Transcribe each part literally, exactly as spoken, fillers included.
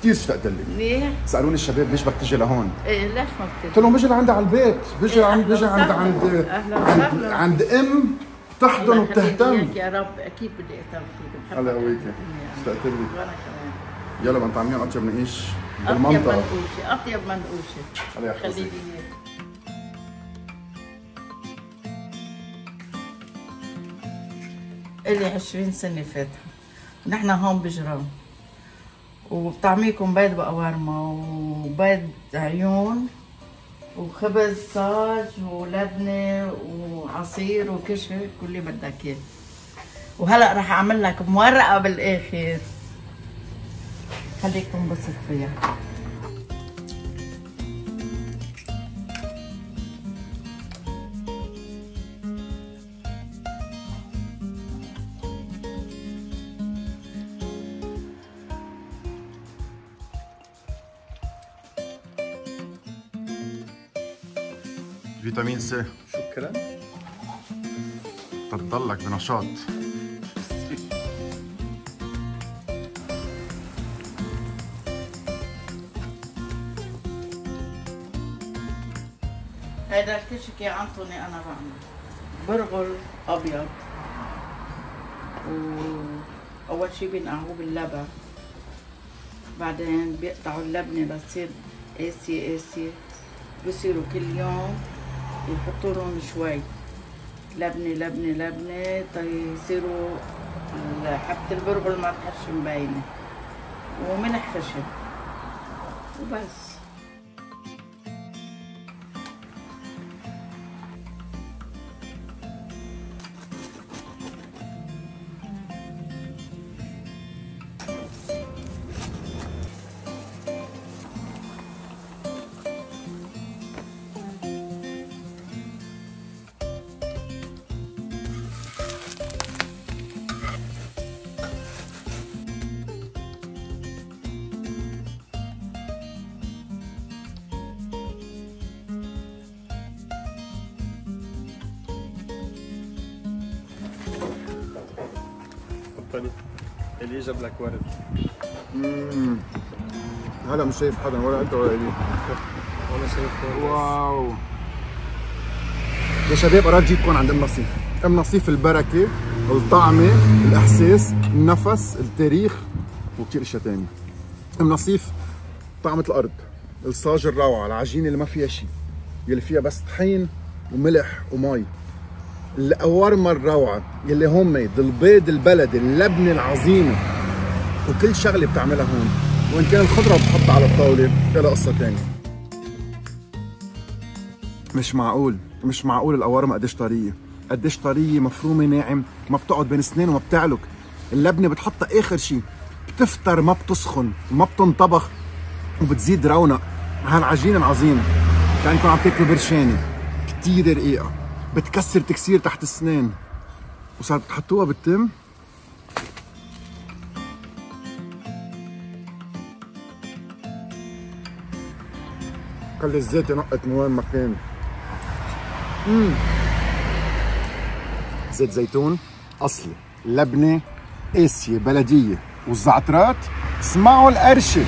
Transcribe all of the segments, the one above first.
كثير اشتقت لك. ليه؟ سالوني الشباب ليش بدك تجي لهون؟ ايه ليش ما بتجي؟ قلت لهم بيجي لعندي على البيت، بيجي إيه عند بيجي عند عند عند, عند ام بتحضن وبتهتم. يا رب اكيد بدي اهتم فيك. الله يقويك، اشتقت لك. وانا كمان. يلا بدنا نطعميهم اطيب نقيش بالمنطقة. بالمنطقه. اطيب منقوشه، اطيب منقوشه. الله يحفظك. خلي لي اياها. الي عشرين سنة فاتها، ونحن هون بجرام، وبطعميكم بيض بقوارما وبيض عيون وخبز صاج ولبنة وعصير وكشك كل اللي بدك اياه. وهلا رح اعمل لك مورقة بالاخر خليك تنبسط فيها. فيتامين سي. شكرا. تضلك بنشاط. هيدا الكشك يا عنطوني انا بعمل برغل ابيض، واول شي بينقعوه باللبن، بعدين بيقطعوا اللبنه لتصير قاسيه قاسيه، بصيروا كل يوم يحطوا لهم شوي لبنه لبنه لبنه تيصيروا حبه البرغل ما تحش مبينه، وملح خشن وبس. اللي جاب لك ورد. اممم هلا مش شايف حدا ولا انت ولا الي. ولا شايف. واو يا شباب، اراد جيتكم عند ام نصيف. ام نصيف البركه، الطعمه، الاحساس، النفس، التاريخ، وكثير اشياء ثانيه. ام نصيف طعمه الارض، الصاج الروعه، العجينه اللي ما فيها شيء، يلي فيها بس طحين وملح ومي، القوارمه الروعه يلي هوم ميد، البيض البلدي، اللبنه العظيمه، وكل شغله بتعملها هون. وان كان الخضره بتحطها على الطاوله لها قصه ثانيه. مش معقول مش معقول القوارمه قديش طريه، قديش طريه، مفرومه ناعم، ما بتقعد بين سنين وما بتعلق. اللبنه بتحطها اخر شيء، بتفتر، ما بتسخن، ما بتنطبخ، وبتزيد رونق. هالعجينه العظيمه كانكم عم تاكلوا برشانه كثير رقيقه، بتكسر تكسير تحت السنان، وصار بتحطوها بالتم. خلي الزيت ينقط من وين ما كان. امم زيت زيتون اصلي، لبنه قاسيه بلديه، والزعترات اسمعوا القرشه.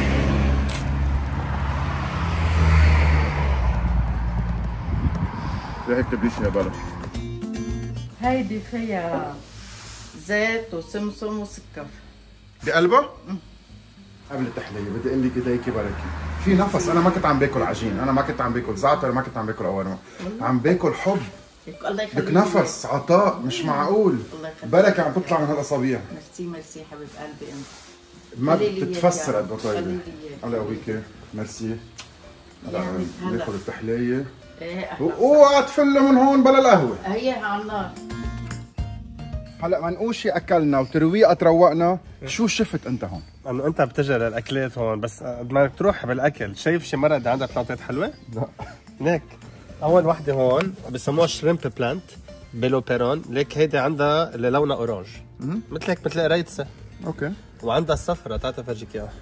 لهيك تبليش يا بلا. هيدي فيها زيت وسمسم وسكر بقلبها؟ قبل التحليه بدي اقول لك ايديكي بركه، في نفس. انا ما كنت عم باكل عجين، انا ما كنت عم باكل زعتر، ما كنت عم باكل قوارمه، عم باكل حب. الله يخليك. بك نفس عطاء مش معقول. بركه عم تطلع من هالاصابيع. ميرسي ميرسي حبيب قلبي انت. ما بتتفسر قد ما طيبه. الله يقويكي، ميرسي. هلا ناخذ التحليه. ايه واوعى تفلوا من هون بلا القهوه. هيها على النار. هلا منقوشي اكلنا وترويقه تروقنا، شو شفت انت هون؟ انه انت بتجي للاكلات هون، بس قد ما تروح بالاكل شايف شي مرة عندها بلانتات حلوه؟ لا ليك اول وحده هون بسموها شريمب بلانت بيلو بيرون، ليك هيدي عندها اللي لونها اورانج مثل هيك مثل قريتسه. اوكي. وعندها الصفرة، تعال فرجيك اياها.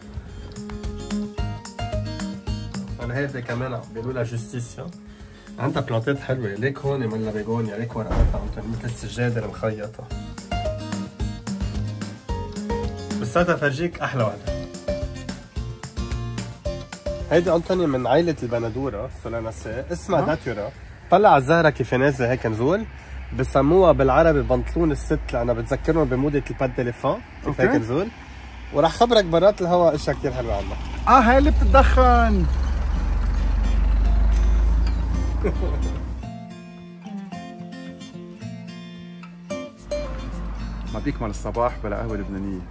انا هيدي كمان بيقولوا لها جوستيسيا، عندها بلانتات حلوه، ليك هون من بيغونيا، ليك ورقاتها مثل السجاده المخيطه. بس تعال فرجيك احلى وحده. هيدي انطوني من عائله البندوره سولاناسي، اسمها داتيورا. طلع الزهره كيف نازله هيك نزول، بسموها بالعربي بنطلون الست لانها بتذكرهم بموضه الباد ديليفون كيف هيك نزول. وراح خبرك برات الهواء اشياء كثير حلوه عنها. اه هاي اللي بتتدخن. ما بيكمل الصباح بلا قهوه لبنانيه.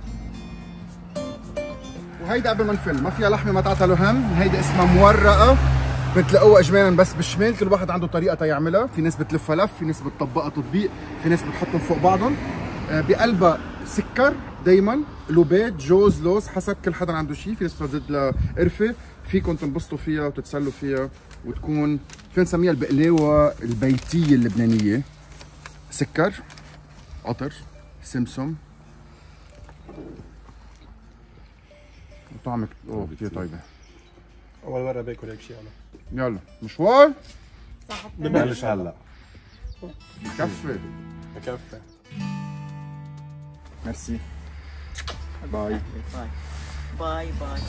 وهيدا قبل ما نفل، ما فيها لحمه ما تعطلوا هم، هيدي اسمها مورقه، بتلاقوها اجمالا بس بالشمال، كل واحد عنده طريقه تيعملها، في ناس بتلفها لف، في ناس بتطبقها تطبيق، في ناس بتحطهم فوق بعضهم. بقلبها سكر دايما، لوبيت، جوز، لوز، حسب كل حدا عنده شيء، في ناس بتزيد لها قرفه، فيكم تنبسطوا فيها وتتسلوا فيها وتكون فين نسميها البقلاوه البيتيه اللبنانيه. سكر، عطر، سمسم، طعمك اوه كثير طيبه. اول مره باكل هيك شيء انا. يلا مشوار ببلش هلا. بكفي بكفي. ميرسي. باي باي باي باي.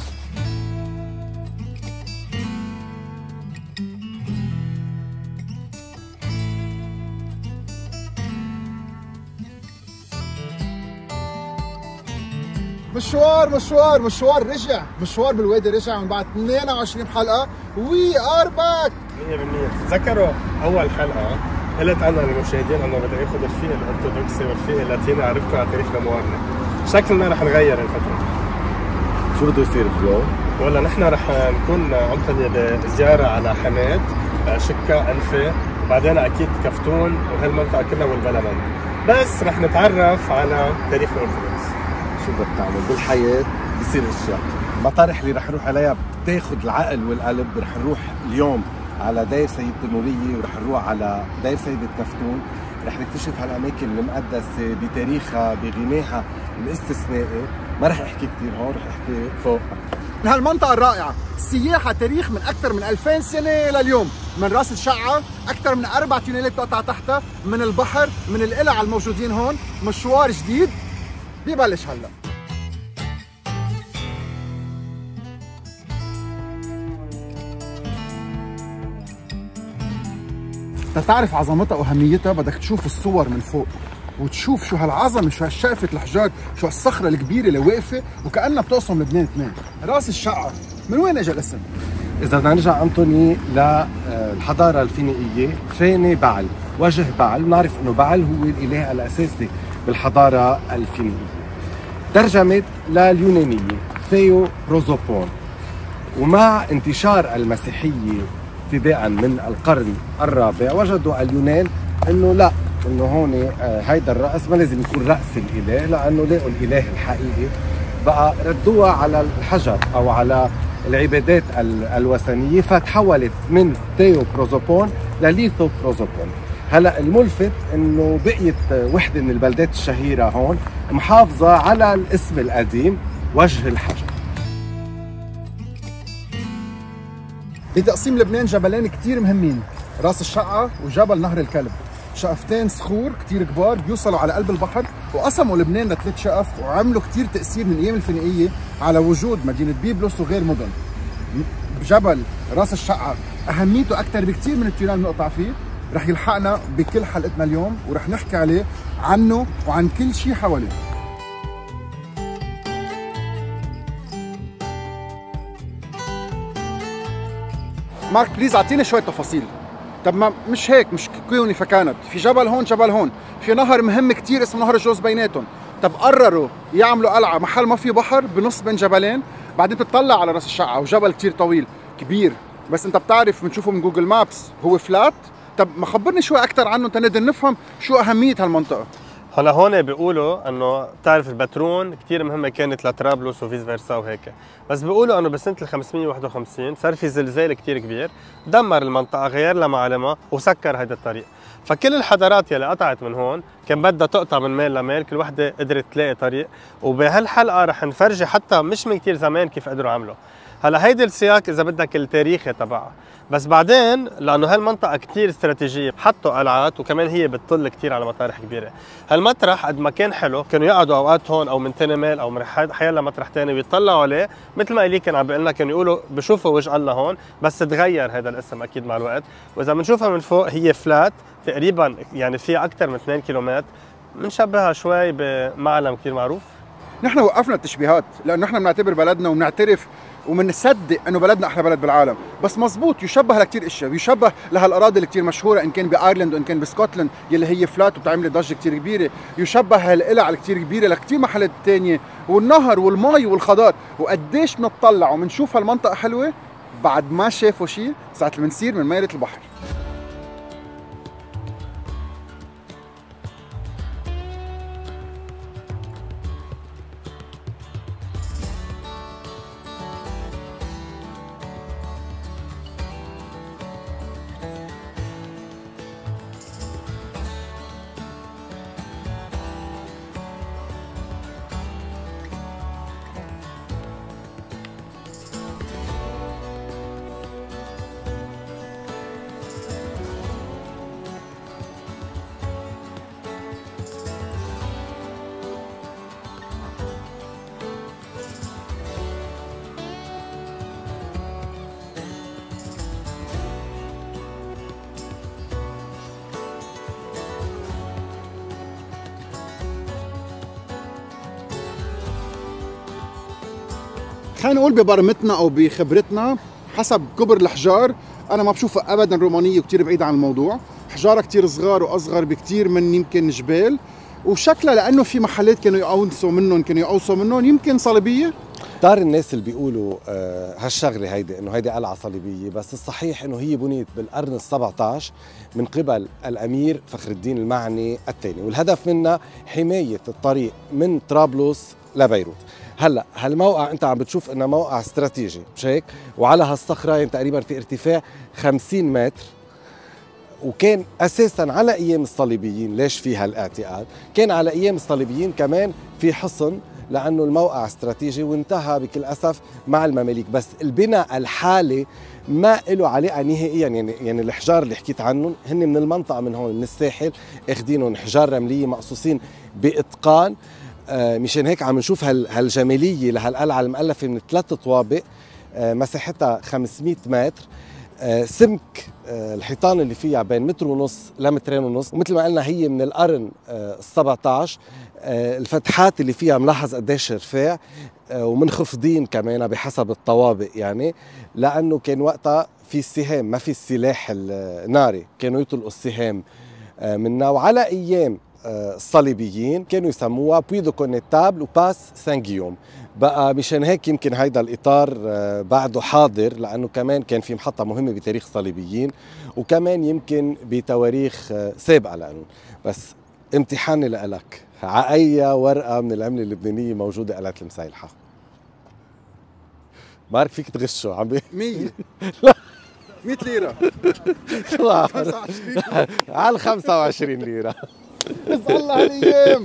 مشوار مشوار مشوار رجع، مشوار بالوادي رجع من بعد اثنين وعشرين حلقة. وي ار باك مية بالمية. تذكروا أول حلقة قلت أنا للمشاهدين أنه بدي آخذ الفئة الأرثوذكسي والفئة اللاتينية عرفتوا على تاريخ نموارنا. شكلنا رح نغير الفترة. شو بده يصير اليوم؟ ولا نحن رح نكون أنطوني بزيارة على حماد، شكا، أنفة، وبعدين أكيد كفتون وهالمنطقة كلها والبلمند. بس رح نتعرف على تاريخ الأرثوذكس. شو بدك تعمل بالحياة بصير اشياء. المطارح اللي رح نروح عليها بتاخذ العقل والقلب. رح نروح اليوم على دير سيدة النورية، ورح نروح على دير سيدة كفتون. رح نكتشف هالاماكن المقدسة بتاريخها بغناها الاستثنائي. ما رح احكي كثير هون، رح احكي فوق. من هالمنطقة الرائعة، السياحة تاريخ من أكثر من ألفين سنة لليوم، من راس الشقة أكثر من أربع تونيلات بتقطع تحتها، من البحر، من القلع الموجودين هون. مشوار جديد ببلش هلا. تتعرف عظمتها واهميتها بدك تشوف الصور من فوق وتشوف شو هالعظمه، شو هالشقفه الحجار، شو هالصخره الكبيره اللي واقفه وكانها بتقسم لبنان اثنين. راس الشقه من وين اجى الاسم؟ إذا بدنا نرجع أنطوني للحضارة الفينيقية، فاني بعل، وجه بعل، بنعرف إنه بعل هو الإله الأساسي بالحضارة الفينيقية. ترجمت لليونانية ثيو بروزوبون، ومع انتشار المسيحية ابتداء من القرن الرابع وجدوا اليونان إنه لا، إنه هون هيدا الرأس ما لازم يكون رأس الإله، لأنه لقوا الإله الحقيقي. بقى ردوها على الحجر أو على العبادات الوثنية، فتحولت من ثيو بروزوبون لليثو بروزوبون. هلا الملفت انه بقيت وحده من البلدات الشهيره هون محافظه على الاسم القديم وجه الحجر. بتقسيم لبنان جبلين كتير مهمين، راس الشقة وجبل نهر الكلب، شقفتين صخور كتير كبار بيوصلوا على قلب البحر، وقسموا لبنان لثلاث شقف وعملوا كتير تأثير من ايام الفينيقية على وجود مدينة بيبلس وغير مدن. جبل راس الشقة اهميته اكثر بكتير من التيران اللي بنقطع فيه، رح يلحقنا بكل حلقتنا اليوم ورح نحكي عليه عنه وعن كل شيء حواليه. مارك بليز اعطيني شوية تفاصيل. طب ما مش هيك، مش كوني فكانت في جبل هون جبل هون، في نهر مهم كتير اسمه نهر الجوز بيناتهم. طب قرروا يعملوا قلعة محل ما في بحر بنص بين جبلين، بعدين بتطلع على راس الشقة وجبل كتير طويل كبير، بس انت بتعرف بنشوفه من جوجل مابس هو فلات. طب ما خبرني شوي اكثر عنه تنقدر نفهم شو اهمية هالمنطقة. هلا هون بيقولوا انه بتعرف البترون كثير مهمه كانت لطرابلس وفيس فيرسا وهيك، بس بيقولوا انه بسنه ال خمسمية وواحد وخمسين صار في زلزال كثير كبير دمر المنطقه، غير لها معالمها وسكر هذا الطريق. فكل الحضارات يلي قطعت من هون كان بدها تقطع من ميل لميل، كل وحده قدرت تلاقي طريق. وبهالحلقه رح نفرجي حتى مش من كثير زمان كيف قدروا عملوا. هلا هيدي السياق اذا بدك التاريخي تبعها، بس بعدين لانه هالمنطقه كثير استراتيجيه حطوا قلعات وكمان هي بتطل كثير على مطارح كبيره. هالمطرح قد ما كان حلو كانوا يقعدوا اوقات هون او من تاني ميل او من حيلا مطرح ثاني ويطلعوا عليه، مثل ما الي كان عم بيقول لنا كانوا يقولوا بشوفوا وجه الله هون، بس تغير هذا الاسم اكيد مع الوقت. واذا بنشوفها من فوق هي فلات تقريبا يعني فيها اكثر من اثنين كيلومتر، بنشبهها شوي بمعلم كثير معروف. نحن وقفنا التشبيهات لانه نحن بنعتبر بلدنا وبنعترف وبنصدق انه بلدنا احلى بلد بالعالم، بس مزبوط يشبه لكثير اشياء، بيشبه لهالاراضي اللي كثير مشهوره ان كان بايرلند وان كان بسكوتلاند يلي هي فلات وبتعمل ضجه كثير كبيره، يشبه هالقلع الكثير كبيره لكثير محلات ثانيه، والنهر والمي والخضار، وقديش بنطلع وبنشوف هالمنطقه حلوه بعد ما شافوا شيء ساعه اللي بنصير من ميرة البحر. خلينا نقول ببرمتنا او بخبرتنا حسب كبر الحجار، انا ما بشوفها ابدا رومانيه وكثير بعيده عن الموضوع، حجارها كثير صغار واصغر بكثير من يمكن جبال، وشكلها لانه في محلات كانوا يقوصوا منهم كانوا يقوصوا منهم يمكن صليبيه. دار الناس اللي بيقولوا آه هالشغله هيدي انه هيدي قلعه صليبيه، بس الصحيح انه هي بنيت بالقرن السبعطعش من قبل الامير فخر الدين المعني الثاني، والهدف منها حمايه الطريق من طرابلس لبيروت. هلا هالموقع انت عم بتشوف انه موقع استراتيجي مش هيك؟ وعلى هالصخره يعني تقريبا في ارتفاع خمسين متر، وكان اساسا على ايام الصليبيين، ليش في هالاعتقاد؟ كان على ايام الصليبيين كمان في حصن لانه الموقع استراتيجي، وانتهى بكل اسف مع المماليك، بس البناء الحالي ما له علاقه نهائيا، يعني يعني الحجار اللي حكيت عنهم هن من المنطقه من هون من الساحل، اخذينهم حجار رمليه مقصوصين باتقان. آه مشان هيك عم نشوف هالجماليه لهالقلعه المؤلفه من ثلاث طوابق، آه مساحتها خمسمئة متر، آه سمك آه الحيطان اللي فيها بين متر ونص لمترين ونص، ومثل ما قلنا هي من القرن آه السبعطعش. آه الفتحات اللي فيها ملاحظ قديش ارتفاع، آه ومنخفضين كمان بحسب الطوابق، يعني لانه كان وقتها في السهام ما في السلاح الناري، كانوا يطلقوا السهام آه منها. وعلى ايام الصليبيين كانوا يسموها بوي دو كونيتابل وباس سان جيوم، بقى مشان هيك يمكن هيدا الاطار بعده حاضر، لانه كمان كان في محطه مهمه بتاريخ الصليبيين، وكمان يمكن بتواريخ سابقه لانه. بس امتحاني لك، على اي ورقه من العمله اللبنانيه موجوده قلعه المسيلحه؟ مارك فيك تغشه عم بي مية لا مية ليره على خمسة وعشرين ليره. بس الله هالايام.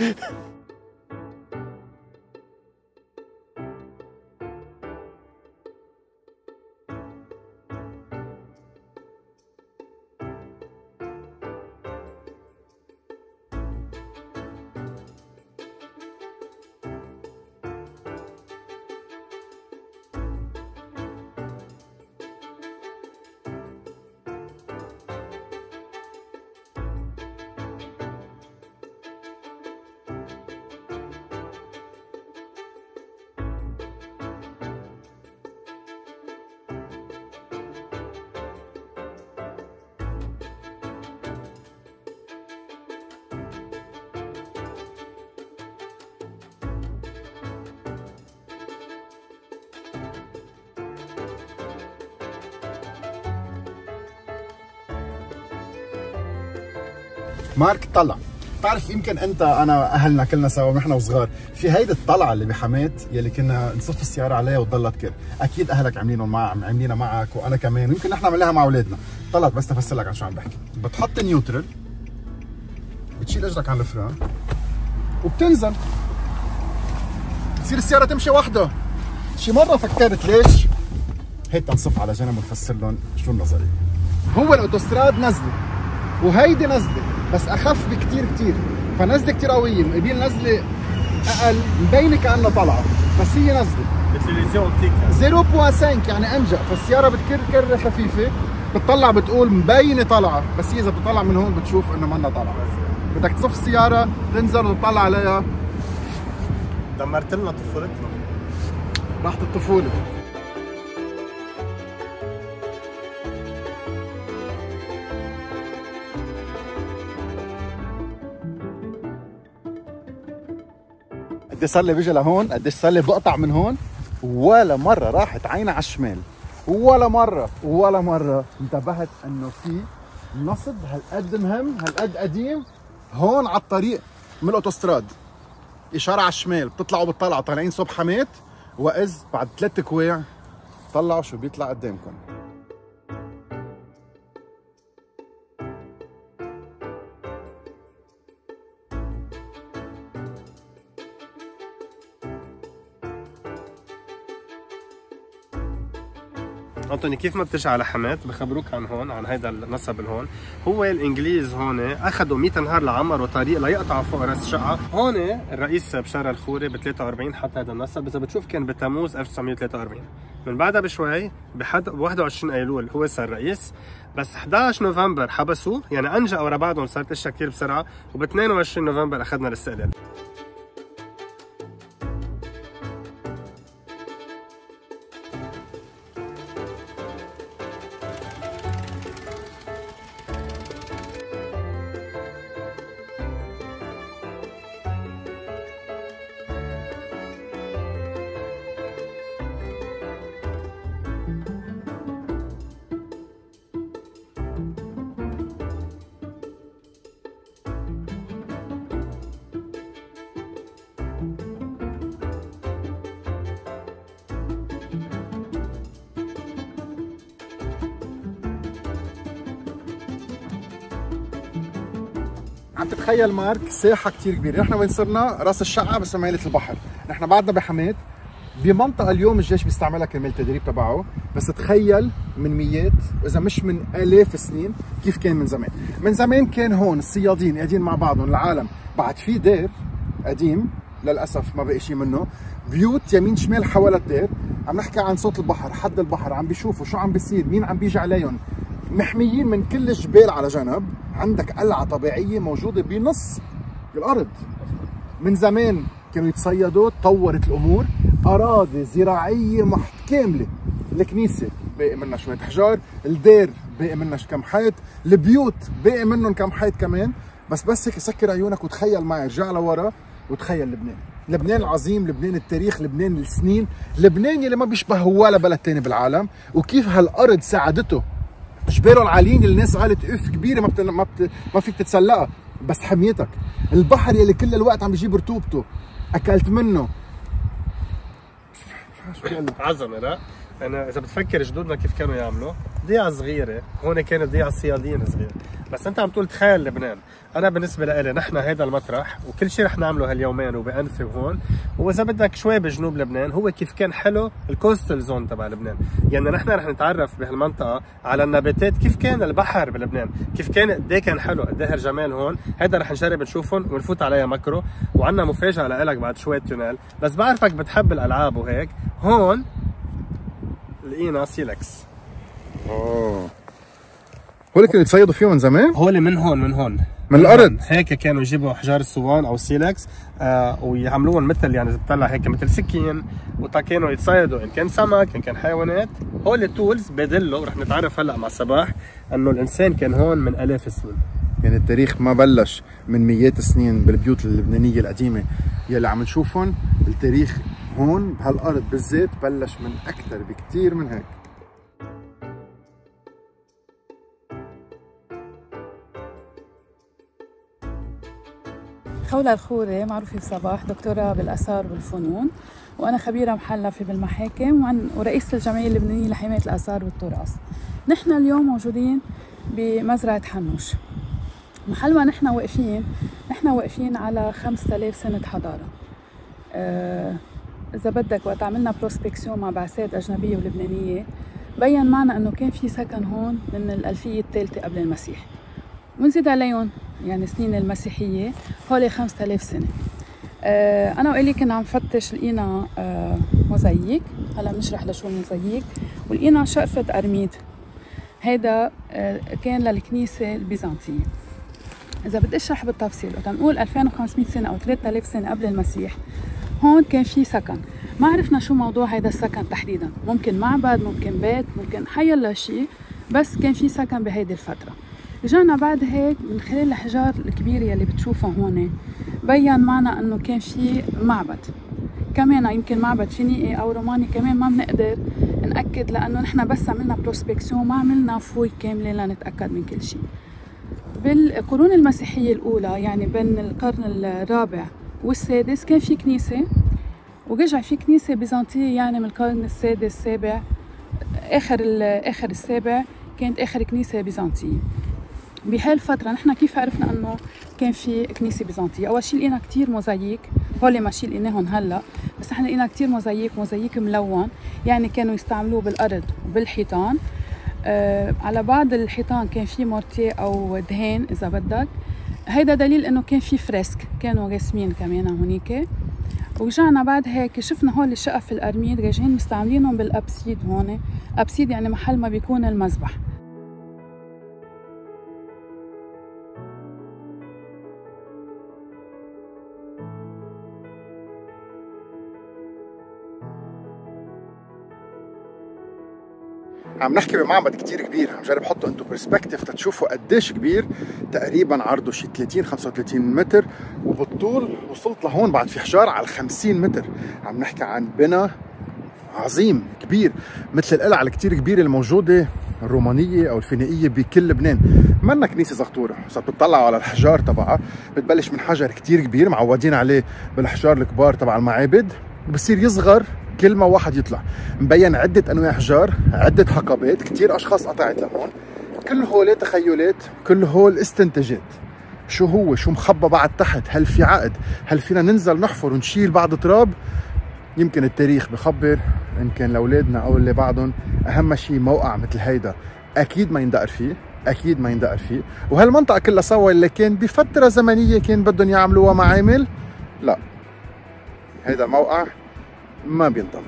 مارك طلع، بتعرف يمكن انت انا اهلنا كلنا سوا ونحن وصغار في هيدي الطلعه اللي بحماه يلي كنا نصف السياره عليها وتضلها تكر، اكيد اهلك عاملينهم مع عاملينها معك وانا كمان، ويمكن نحن عملناها مع اولادنا. طلعت بس تفسر لك عن شو عم بحكي. بتحط نيوترال، بتشيل اجرك عن الفران وبتنزل، تصير السياره تمشي وحدها. شي مره فكرت ليش هيك تنصف على جنب ونفسر لهم شو النظريه. هو الاوتوستراد نزله وهيدي نزله بس اخف بكتير كتير، فنزله كتير قويه، مقابل نزله اقل مبينه كانها طالعه بس هي نزله التلفزيون اوبتيك صفر فاصلة خمسة يعني انجا، فالسياره بتكر كره خفيفه بتطلع بتقول مبينه طالعه، بس هي اذا بتطلع من هون بتشوف انه منا طالعه. بدك تصف السياره تنزل وتطلع عليها. دمرت لنا طفولتنا، راحت الطفوله. قديش صار لي بيجي لهون، قديش صار لي بقطع من هون، ولا مره راحت عيني على الشمال، ولا مره ولا مره انتبهت انه في نصب هالقد مهم هالقد قديم هون على الطريق من الاوتوستراد. اشاره على الشمال بتطلعوا بتطلعوا طالعين صوب حماد، واذ بعد ثلاث كواع طلعوا شو بيطلع قدامكم. انطوني كيف ما بتجي على حماد بخبروك عن هون، عن هيدا النصب هون. هو الانجليز هون اخذوا مئة نهار لعمروا طريق ليقطعوا فوق راس الشقه. هون الرئيس بشار الخوري ب ثلاثة وأربعين حط هذا النصب، اذا بتشوف كان بتموز ألف وتسعمية وثلاثة وأربعين. من بعدها بشوي بحد واحد وعشرين ايلول هو صار رئيس، بس إحدى عشر نوفمبر حبسوه، يعني انجا ورا بعضهم صارت اشياء كثير بسرعه، وب اثنين وعشرين نوفمبر اخذنا الاستقلال. عم تتخيل مارك ساحه كثير كبيره، نحن وين صرنا؟ راس الشقه بس ميلة البحر، نحن بعدنا بحماد بمنطقه اليوم الجيش بيستعملها كرمال التدريب تبعه، بس تخيل من ميات واذا مش من الاف السنين كيف كان من زمان. من زمان كان هون الصيادين قاعدين مع بعضهم، العالم بعد في دير قديم للاسف ما بقي شيء منه، بيوت يمين شمال حول الدير، عم نحكي عن صوت البحر، حد البحر، عم بيشوفوا شو عم بيصير، مين عم بيجي عليهم، محميين من كل الجبال على جنب، عندك قلعة طبيعية موجودة بنص الأرض. من زمان كانوا يتصيدوا، تطورت الأمور، أراضي زراعية محت كاملة، الكنيسة باقي منها شوية حجار، الدير باقي منها كم حيط، البيوت باقي منهم كم حيط كمان، بس بس هيك سكر عيونك وتخيل معي، ارجع لورا وتخيل لبنان، لبنان العظيم، لبنان التاريخ، لبنان السنين، لبنان يلي ما بيشبه ولا بلد تاني بالعالم، وكيف هالأرض ساعدته. جباله العاليين اللي الناس قالت اف كبيره ما بت... ما, بت... ما فيك تتسلقها، بس حميتك. البحر يلي كل الوقت عم بيجيب رطوبته اكلت منه. عظمه لا؟ انا اذا بتفكر جدودنا كيف كانوا يعملوا، ضيعه صغيره، هون كانت ضيعه صيادين صغيره، بس انت عم تقول تخيل لبنان. انا بالنسبه لي نحن هذا المطرح وكل شيء رح نعمله هاليومين وبانفي وهون، واذا بدك شوي بجنوب لبنان، هو كيف كان حلو الكوستال زون تبع لبنان، يعني نحن رح نتعرف بهالمنطقه على النباتات، كيف كان البحر بلبنان، كيف كان قد ايه كان حلو، قد ايه هالجمال هون، هذا رح نجرب نشوفهم ونفوت عليها ماكرو، وعندنا مفاجاه لك بعد شويه تونيل، بس بعرفك بتحب الالعاب وهيك. هون لقينا سيلكس. اوه هول كانوا يتصيدوا فيهم من زمان؟ هول من هون من هون من الارض هيك كانوا يجيبوا حجار الصوان او السيلكس آه ويعملوهم مثل يعني بتطلع هيك مثل سكين، وكانوا يتصيدوا ان كان سمك ان كان حيوانات. هول التولز بدلوا، رح نتعرف هلا مع صباح انه الانسان كان هون من الاف السنين، يعني التاريخ ما بلش من مئات السنين بالبيوت اللبنانيه القديمه يلي عم نشوفهم، التاريخ هون بهالارض بالذات بلش من اكثر بكثير من هيك. خولة الخوري معروفة بصباح، دكتورة بالآثار والفنون، وأنا خبيرة محلفة بالمحاكم وعن ورئيسة الجمعية اللبنانية لحماية الآثار والتراث. نحن اليوم موجودين بمزرعة حنوش. محل ما نحن واقفين، نحن واقفين على خمسة آلاف سنة حضارة. أه إذا بدك وقت عملنا بروسبكسيون مع بعثات أجنبية ولبنانية بين معنا إنه كان في سكن هون من الألفية الثالثة قبل المسيح، ونزيد عليهم يعني سنين المسيحية حوالي خمسة آلاف سنة. آه أنا وإلي كنا عم فتش لقينا آه موزاييك، هلا بنشرح لشو الموزاييك، ولقينا شقفة أرميد، هيدا آه كان للكنيسة البيزنطية. إذا بدي أشرح بالتفصيل وقت نقول ألفين وخمسمية سنة أو ثلاثة آلاف سنة قبل المسيح هون كان في سكن، ما عرفنا شو موضوع هيدا السكن تحديدا، ممكن معبد، ممكن بيت، ممكن حيلا شيء، بس كان في سكن بهيدي الفترة. رجعنا بعد هيك من خلال الأحجار الكبيرة يلي بتشوفها هون بين معنا إنه كان في معبد كمان، يمكن معبد فينيقي أو روماني، كمان ما بنقدر نأكد لأنه نحن بس عملنا بروسبكسيون ما عملنا فوي كاملة لنتأكد من كل شيء. بالقرون المسيحية الأولى يعني بين القرن الرابع والسادس كان في كنيسة، ورجع في كنيسة بيزنطية يعني من القرن السادس السابع، آخر آخر السابع كانت آخر كنيسة بيزنطية. بهالفترة نحن كيف عرفنا إنه كان في كنيسة بيزنطية؟ أول شيء لقينا كتير موزاييك، هول ماشي لقيناهم هلا، بس نحن لقينا كتير موزاييك، موزاييك ملون يعني كانوا يستعملوه بالأرض وبالحيطان. آه على بعض الحيطان كان في مورتيه أو دهان إذا بدك، هيدا دليل إنه كان في فريسك كانوا راسمين كمان هونيك. ورجعنا بعد هيك شفنا هول الشقف الأرميد راجعين مستعملينهم بالأبسيد هون، أبسيد يعني محل ما بيكون المذبح. عم نحكي بمعبد كتير كبير، عم جرب حطه انتو برسبكتيف تتشوفوا قديش كبير، تقريبا عرضه شي ثلاثين خمسة وثلاثين متر، وبالطول وصلت لهون بعد في حجار على خمسين متر. عم نحكي عن بنا عظيم كبير مثل القلع الكتير كبيره الموجوده الرومانيه او الفينيقيه بكل لبنان. منا كنيسه زغطوره، اذا بتطلعوا على الحجار تبعها بتبلش من حجر كتير كبير معودين عليه بالاحجار الكبار تبع المعابد، بصير يصغر كل ما واحد يطلع. مبين عدة أنواع أحجار، عدة حقبات، كتير أشخاص قطعت لهون، كل هول تخيلات، كل هول استنتاجات. شو هو؟ شو مخبى بعد تحت؟ هل في عقد؟ هل فينا ننزل نحفر ونشيل بعض تراب؟ يمكن التاريخ بخبر، يمكن لأولادنا أو اللي بعدهم. أهم شيء موقع مثل هيدا أكيد ما يندقر فيه، أكيد ما يندقر فيه. وهالمنطقة كلها سوا اللي كان بفترة زمنية كان بدهم يعملوها معامل، لا، هيدا الموقع ما بينطمر.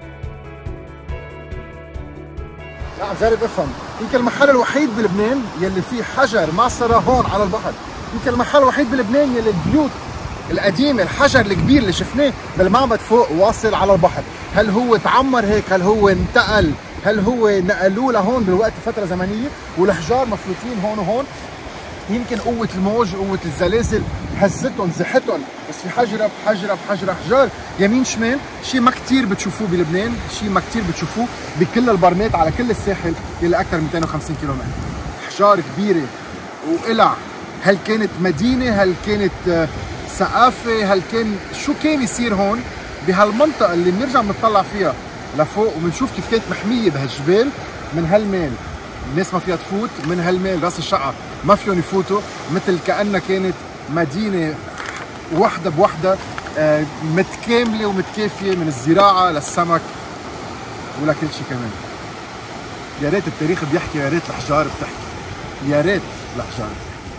لا عم جرب افهم، يمكن المحل الوحيد بلبنان يلي فيه حجر معصرة هون على البحر، يمكن المحل الوحيد بلبنان يلي البيوت القديمة الحجر الكبير اللي شفناه بالمعبد فوق واصل على البحر. هل هو تعمر هيك؟ هل هو انتقل؟ هل هو نقلوه لهون بالوقت فترة زمنية؟ والحجار مفلوتين هون وهون، يمكن قوة الموج قوة الزلازل هزتهم زحتهم، بس في حجرة بحجرة بحجرة حجار يمين شمال، شيء ما كتير بتشوفوه بلبنان، شيء ما كتير بتشوفوه بكل البرمات على كل الساحل يلي أكثر من مئتين وخمسين كيلومتر. حجار كبيرة وقلع. هل كانت مدينة؟ هل كانت ثقافة؟ هل كان شو كان يصير هون بهالمنطقة اللي بنرجع بنطلع فيها لفوق وبنشوف كيف كانت محمية بهالجبال من هالمال، الناس ما فيها تفوت، من هالميل راس الشقة ما فيهم يفوتوا، مثل كأنها كانت مدينة وحدة بوحدة متكاملة ومتكافية من الزراعة للسمك ولكل شيء كمان. يا ريت التاريخ بيحكي، يا ريت الأحجار بتحكي، يا ريت الأحجار.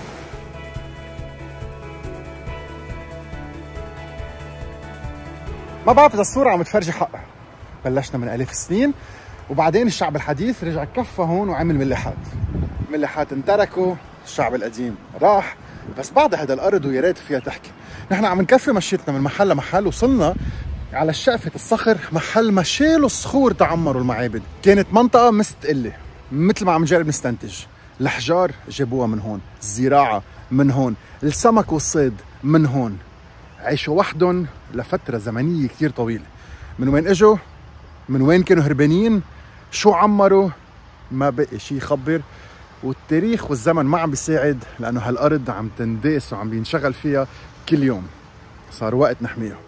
ما بعرف إذا الصورة عم تفرجي حقها. بلشنا من آلاف السنين، وبعدين الشعب الحديث رجع كفى هون وعمل ملاحات. ملاحات انتركوا، الشعب القديم راح، بس بعد هذا الارض ويا ريت فيها تحكي. نحن عم نكفي مشيتنا من محل لمحل، وصلنا على شقفة الصخر، محل ما شالوا الصخور تعمروا المعابد. كانت منطقة مستقلة مثل ما عم نجرب نستنتج. الحجار جابوها من هون، الزراعة من هون، السمك والصيد من هون. عيشوا وحدهم لفترة زمنية كتير طويلة. من وين اجوا؟ من وين كانوا هربانين؟ شو عمروا؟ ما بقي شيء يخبر، والتاريخ والزمن ما عم بيساعد، لأنه هالأرض عم تنداس وعم بينشغل فيها كل يوم. صار وقت نحميها.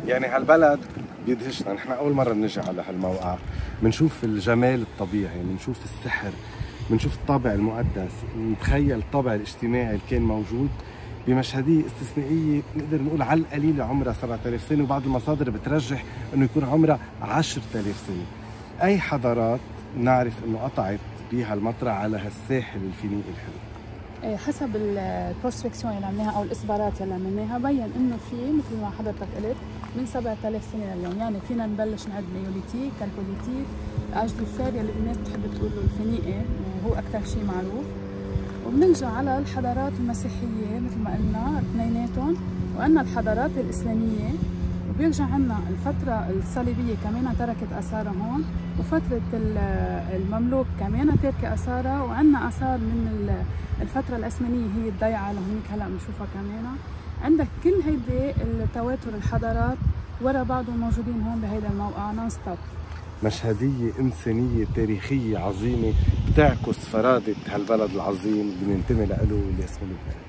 يعني هالبلد بيدهشنا. نحن اول مره بنجي على هالموقع، بنشوف الجمال الطبيعي، بنشوف السحر، بنشوف الطابع المقدس، نتخيل الطابع الاجتماعي اللي كان موجود بمشهدية استثنائية نقدر نقول على القليلة عمرها سبعة آلاف سنة، وبعض المصادر بترجح انه يكون عمرها عشرة آلاف سنة. اي حضارات نعرف انه قطعت بها المطرح على هالساحل الفينيقي الحلو. حسب البروسبكسيون اللي عملناها او الاصدارات اللي عملناها بين انه في مثل ما حضرتك قلت من سبعة آلاف سنه لليوم، يعني فينا نبلش نعد نيوليتيك، كالكوليتيك، الاج دي فير اللي الناس بتحب تقول له الفينيقي وهو اكثر شيء معروف، وبنرجع على الحضارات المسيحيه مثل ما قلنا اثنيناتهم، وعندنا الحضارات الاسلاميه، وبيرجع عنا الفتره الصليبيه كمان تركت اثارها هون، وفتره المملوك كمان تركت اثارها، وعندنا اثار من الفتره العثمانيه هي الضيعه اللي هونيك هلا بنشوفها كمان. عندك كل هيدي التواتر الحضارات ورا بعضهم موجودين هون بهيدا الموقع نون ستوب. مشهدية إنسانية تاريخية عظيمة بتعكس فرادة هالبلد العظيم اللي بننتمي له اللي اسمه لبنان.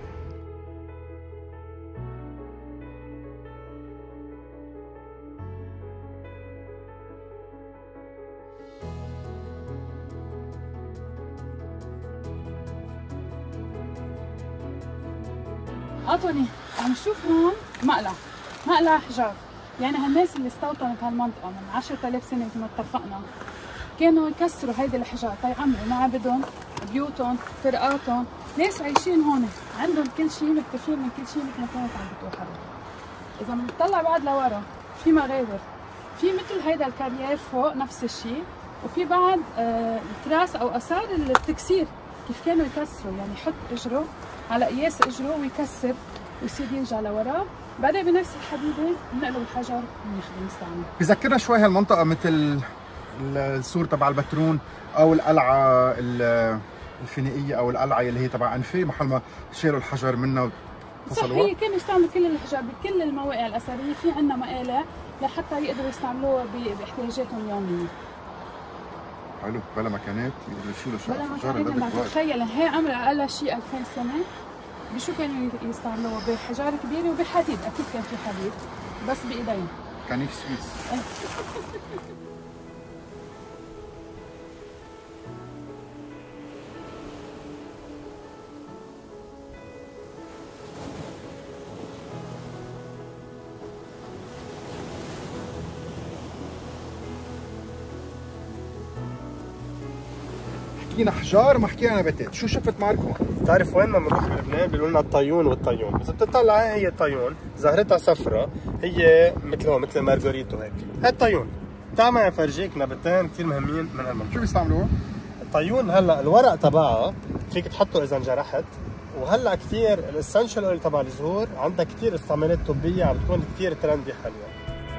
أعطوني عم نشوف هون مقلع، مقلع حجار، يعني هالناس اللي استوطنت هالمنطقة من عشرة آلاف سنة مثل ما اتفقنا كانوا يكسروا هيدي الحجار تيعمروا معابدهم، بيوتهم، فرقاتهم، ناس عايشين هون عندهم كل شيء مكتفين من كل شيء مثل ما كانت عم بتقول حضرتك. إذا بنطلع بعد لورا في مغابر، في مثل هيدا الكارير فوق نفس الشيء، وفي بعد آه تراث أو آثار التكسير كيف كانوا يكسروا، يعني يحط اجره على قياس اجره ويكسر ويصير يرجع لورا، بعدين بنفس الحديده بنقلب الحجر وناخذ نستعمله. بذكرنا شوي هالمنطقه مثل السور تبع البترون او القلعه الفينيقيه او القلعه اللي هي تبع انفي، محل ما شالوا الحجر منها وفصلوها. صح، هي كانوا يستعملوا كل الحجر بكل المواقع الاثريه، في عندنا مقالع لحتى يقدروا يستعملوها باحتياجاتهم اليوميه. حلو، بلا مكانات يقدروا يشيلوا شوي الحجر. بلا مكانات، تخيل هي عمرها اقل شيء ألفين سنه، بشو كانوا يستعملوها؟ بحجار كبيره وبحديد، اكيد كان في حديد بس بايديهم. كان في سويس. حكينا حجار ما حكينا نباتات، شو شفت معكم؟ بتعرف وين ما بنروح بلبنان بيقولوا لنا الطيون والطيون، اذا بتطلع هي الطيون زهرتها صفراء، هي مثل هو مثل المارغوريتو هيك، هي الطيون. تعال معي افرجيك نباتين كثير مهمين من هالمنطقة. شو بيستعملوها؟ الطيون هلا الورق تبعها فيك تحطه اذا انجرحت، وهلا كثير الاسنشال اويل تبع الزهور عندها كثير استعمالات طبيه عم بتكون كثير ترندي حاليا.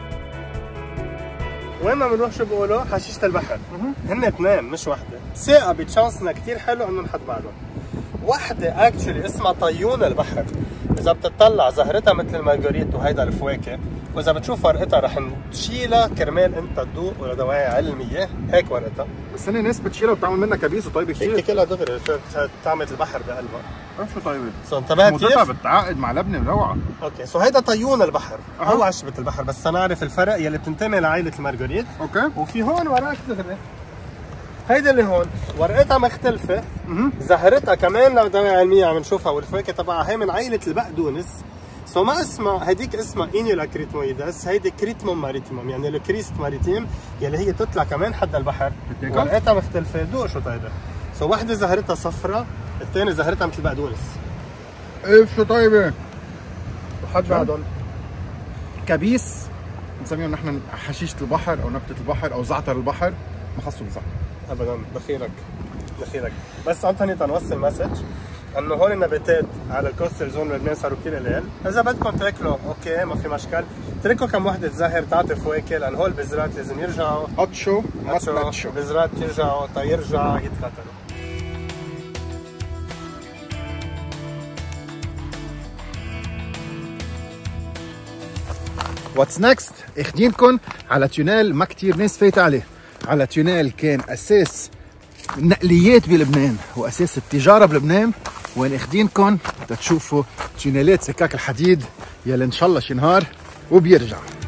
وين ما بنروح شو بيقولوا؟ حشيشه البحر. هن اثنين مش وحده، ثقه بتشانسنا كثير حلو انه نحط معهم. وحده اكشلي اسمها طيون البحر، اذا بتطلع زهرتها مثل المارغوريتو وهيدا الفواكه، واذا بتشوف ورقتها رح نشيلها كرمال انت تذوق ولدواعي علميه، هيك ورقتها. بس هن ناس بتشيلها وبتعمل منها كبيس وطيبه كثير. هيك كلها دغري طعمه البحر بقلبها. عرفت شو طيبه؟ سو انتبهت كيف؟ بتعقد مع لبنه روعه. اوكي، سو هيدا طيون البحر، أه. هو عشبة البحر، بس نعرف الفرق يلي بتنتمي لعائلة المارغوريت. اوكي. وفي هون وراك دغري. هيدا اللي هون ورقتها مختلفة، زهرتها كمان لو دواعي علمية عم نشوفها، والفواكه تبعها هي من عائلة البقدونس. سو ما اسمها هديك اسمها اينيولا كريتمويدس، هيدي كريتموم ماريتيموم، يعني الكريست ماريتيم يلي هي تطلع كمان حد البحر. ورقتها مختلفة، دوق شو طيبة. سو وحدة زهرتها صفرة، الثانية زهرتها مثل البقدونس. ايه شو طيبة. وحد بعدهم كبيس بنسميهم نحن حشيشة البحر او نبتة البحر او زعتر البحر، ما خصوا بزعتر. ابدا، دخيلك دخيلك. بس انتوني تنوصل مسج انه هول النباتات على الكوستال زون لبنان صاروا كثير قليل، اذا بدكم تاكلوا اوكي ما في مشكل، اتركوا كم وحده زهر تعطي فواكه، لان هول البذرات لازم يرجعوا هاتشو هاتشو بذرات يرجعوا تيرجع يتقتلوا. واتس نكست؟ اخدينكم على تونيل ما كثير ناس فايته عليه، على تونيل كان اساس النقليات بلبنان واساس التجاره بلبنان، وين اخدينكم تتشوفوا تونيلات سكاك الحديد يلي ان شاء الله شي نهار وبيرجع.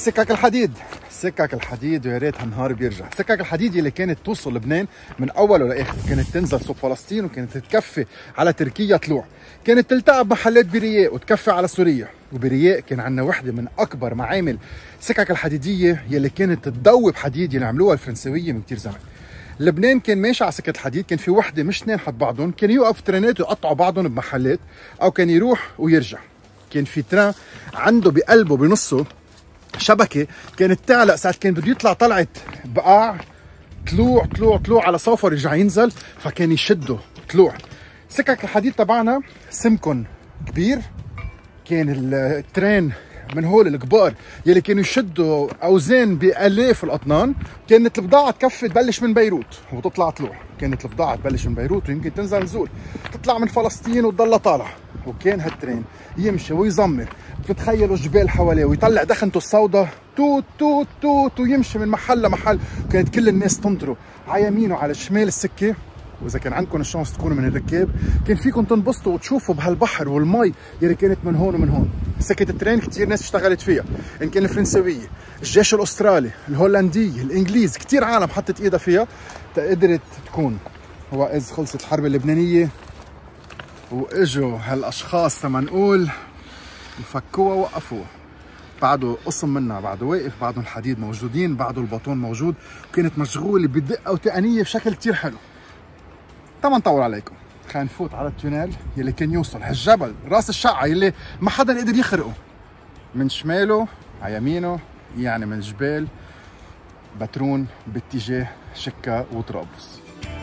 سكك الحديد، سكك الحديد ويا ريت هالنهار بيرجع. سكك الحديد اللي كانت توصل لبنان من اوله لاخره، كانت تنزل صوب فلسطين وكانت تكفي على تركيا طلوع، كانت تلتقى بمحلات برياء وتكفي على سوريا. وبرياء كان عندنا وحده من اكبر معامل سكك الحديديه يلي كانت تدوب حديد اللي عملوها الفرنسويه من كثير زمان. لبنان كان ماشي على سكة الحديد، كان في وحده مش اثنين حد بعضهم، كان يوقف ترينات ويقطعوا بعضهم بمحلات او كان يروح ويرجع. كان في تران عنده بقلبه بنصه شبكه كانت تعلق ساعه كان بده يطلع طلعت بقاع طلوع طلوع طلوع على صوفه يرجع ينزل، فكان يشده طلوع. سكك الحديد تبعنا سمكن كبير، كان الترين من هول الكبار يلي كانوا يشدوا اوزان بالاف الاطنان. كانت البضاعه تكفي تبلش من بيروت وتطلع طلوع، كانت البضاعه تبلش من بيروت ويمكن تنزل نزول، تطلع من فلسطين وتضلها طالعه. وكان هالترين يمشي ويزمر، بتتخيلوا الجبال حواليه ويطلع دخنته السوداء توت توت توت ويمشي من محل لمحل. وكانت كل الناس تنطره على يمينه وعلى شمال السكه. واذا كان عندكم الشانس تكونوا من الركاب كان فيكم تنبسطوا وتشوفوا بهالبحر والمي يلي كانت من هون ومن هون. سكه الترين كثير ناس اشتغلت فيها، ان كان الفرنسويه، الجيش الاسترالي، الهولنديه، الانجليز، كثير عالم حطت ايدها فيها تقدرت تكون. واذ خلصت الحرب اللبنانيه واجوا هالاشخاص تما نقول يفكوها وقفوها، بعده قسم منها بعده واقف، بعده الحديد موجودين، بعده الباطون موجود، وكانت مشغوله بدقه وتقنيه بشكل كثير حلو. طبعا نطول عليكم، خلينا نفوت على التونيل يلي كان يوصل هالجبل راس الشقعه يلي ما حدا قدر يخرقه. من شماله على يمينه يعني من جبال بترون باتجاه شكا وطرابلس.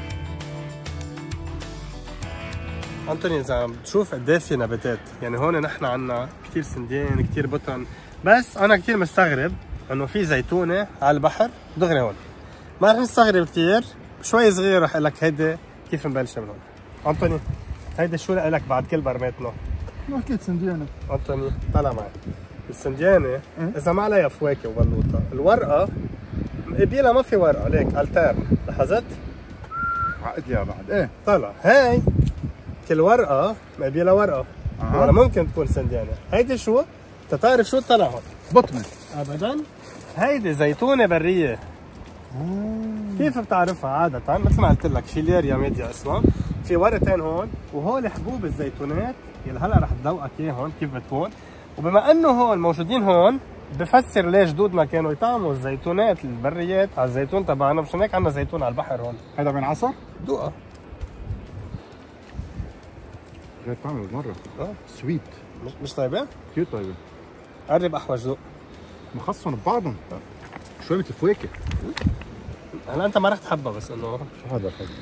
انطوني اذا عم تشوف قد ايه في نباتات، يعني هون نحن عنا كثير سنديان كثير بطن، بس انا كثير مستغرب انه في زيتونه على البحر دغري هون. ما رح نستغرب كثير، شوي صغير رح اقول لك هيدي كيف نبلش من هون. انطوني هيدي شو لك بعد كل برماتنا؟ ما حكيت سنديانه. انطوني طلع معي السنديانه اذا ما عليها فواكه وبلوطه، الورقه قبيلها ما في ورقه ليك التيرن، لاحظت؟ عقد يا بعد ايه طلع هاي كل ورقه مقبيلها ورقه أه. ولا ممكن تكون سنديانه. هيدي شو؟ انت تعرف شو طلع هون؟ بطنه ابدا، هيدي زيتونه بريه. كيف بتعرفها عادة؟ مثل ما قلت لك فيليريا ميديا اسمها، في ورقتين هون وهول حبوب الزيتونات يلي هلا رح تذوقك اياهم كيف بتكون. وبما انه هون موجودين هون بفسر ليش جدودنا كانوا يطعموا الزيتونات البريات على الزيتون تبعنا، مشان هيك عندنا زيتون على البحر هون. هذا من عصا؟ دوقها غير طعمه بالمره. اه سويت مش مش طيبة؟ كثير طيبه. قرب احوج ذوق. مخصصهم ببعضهم شوي مثل فواكه. هلا انت ما رح تحبها بس انه هذا حلو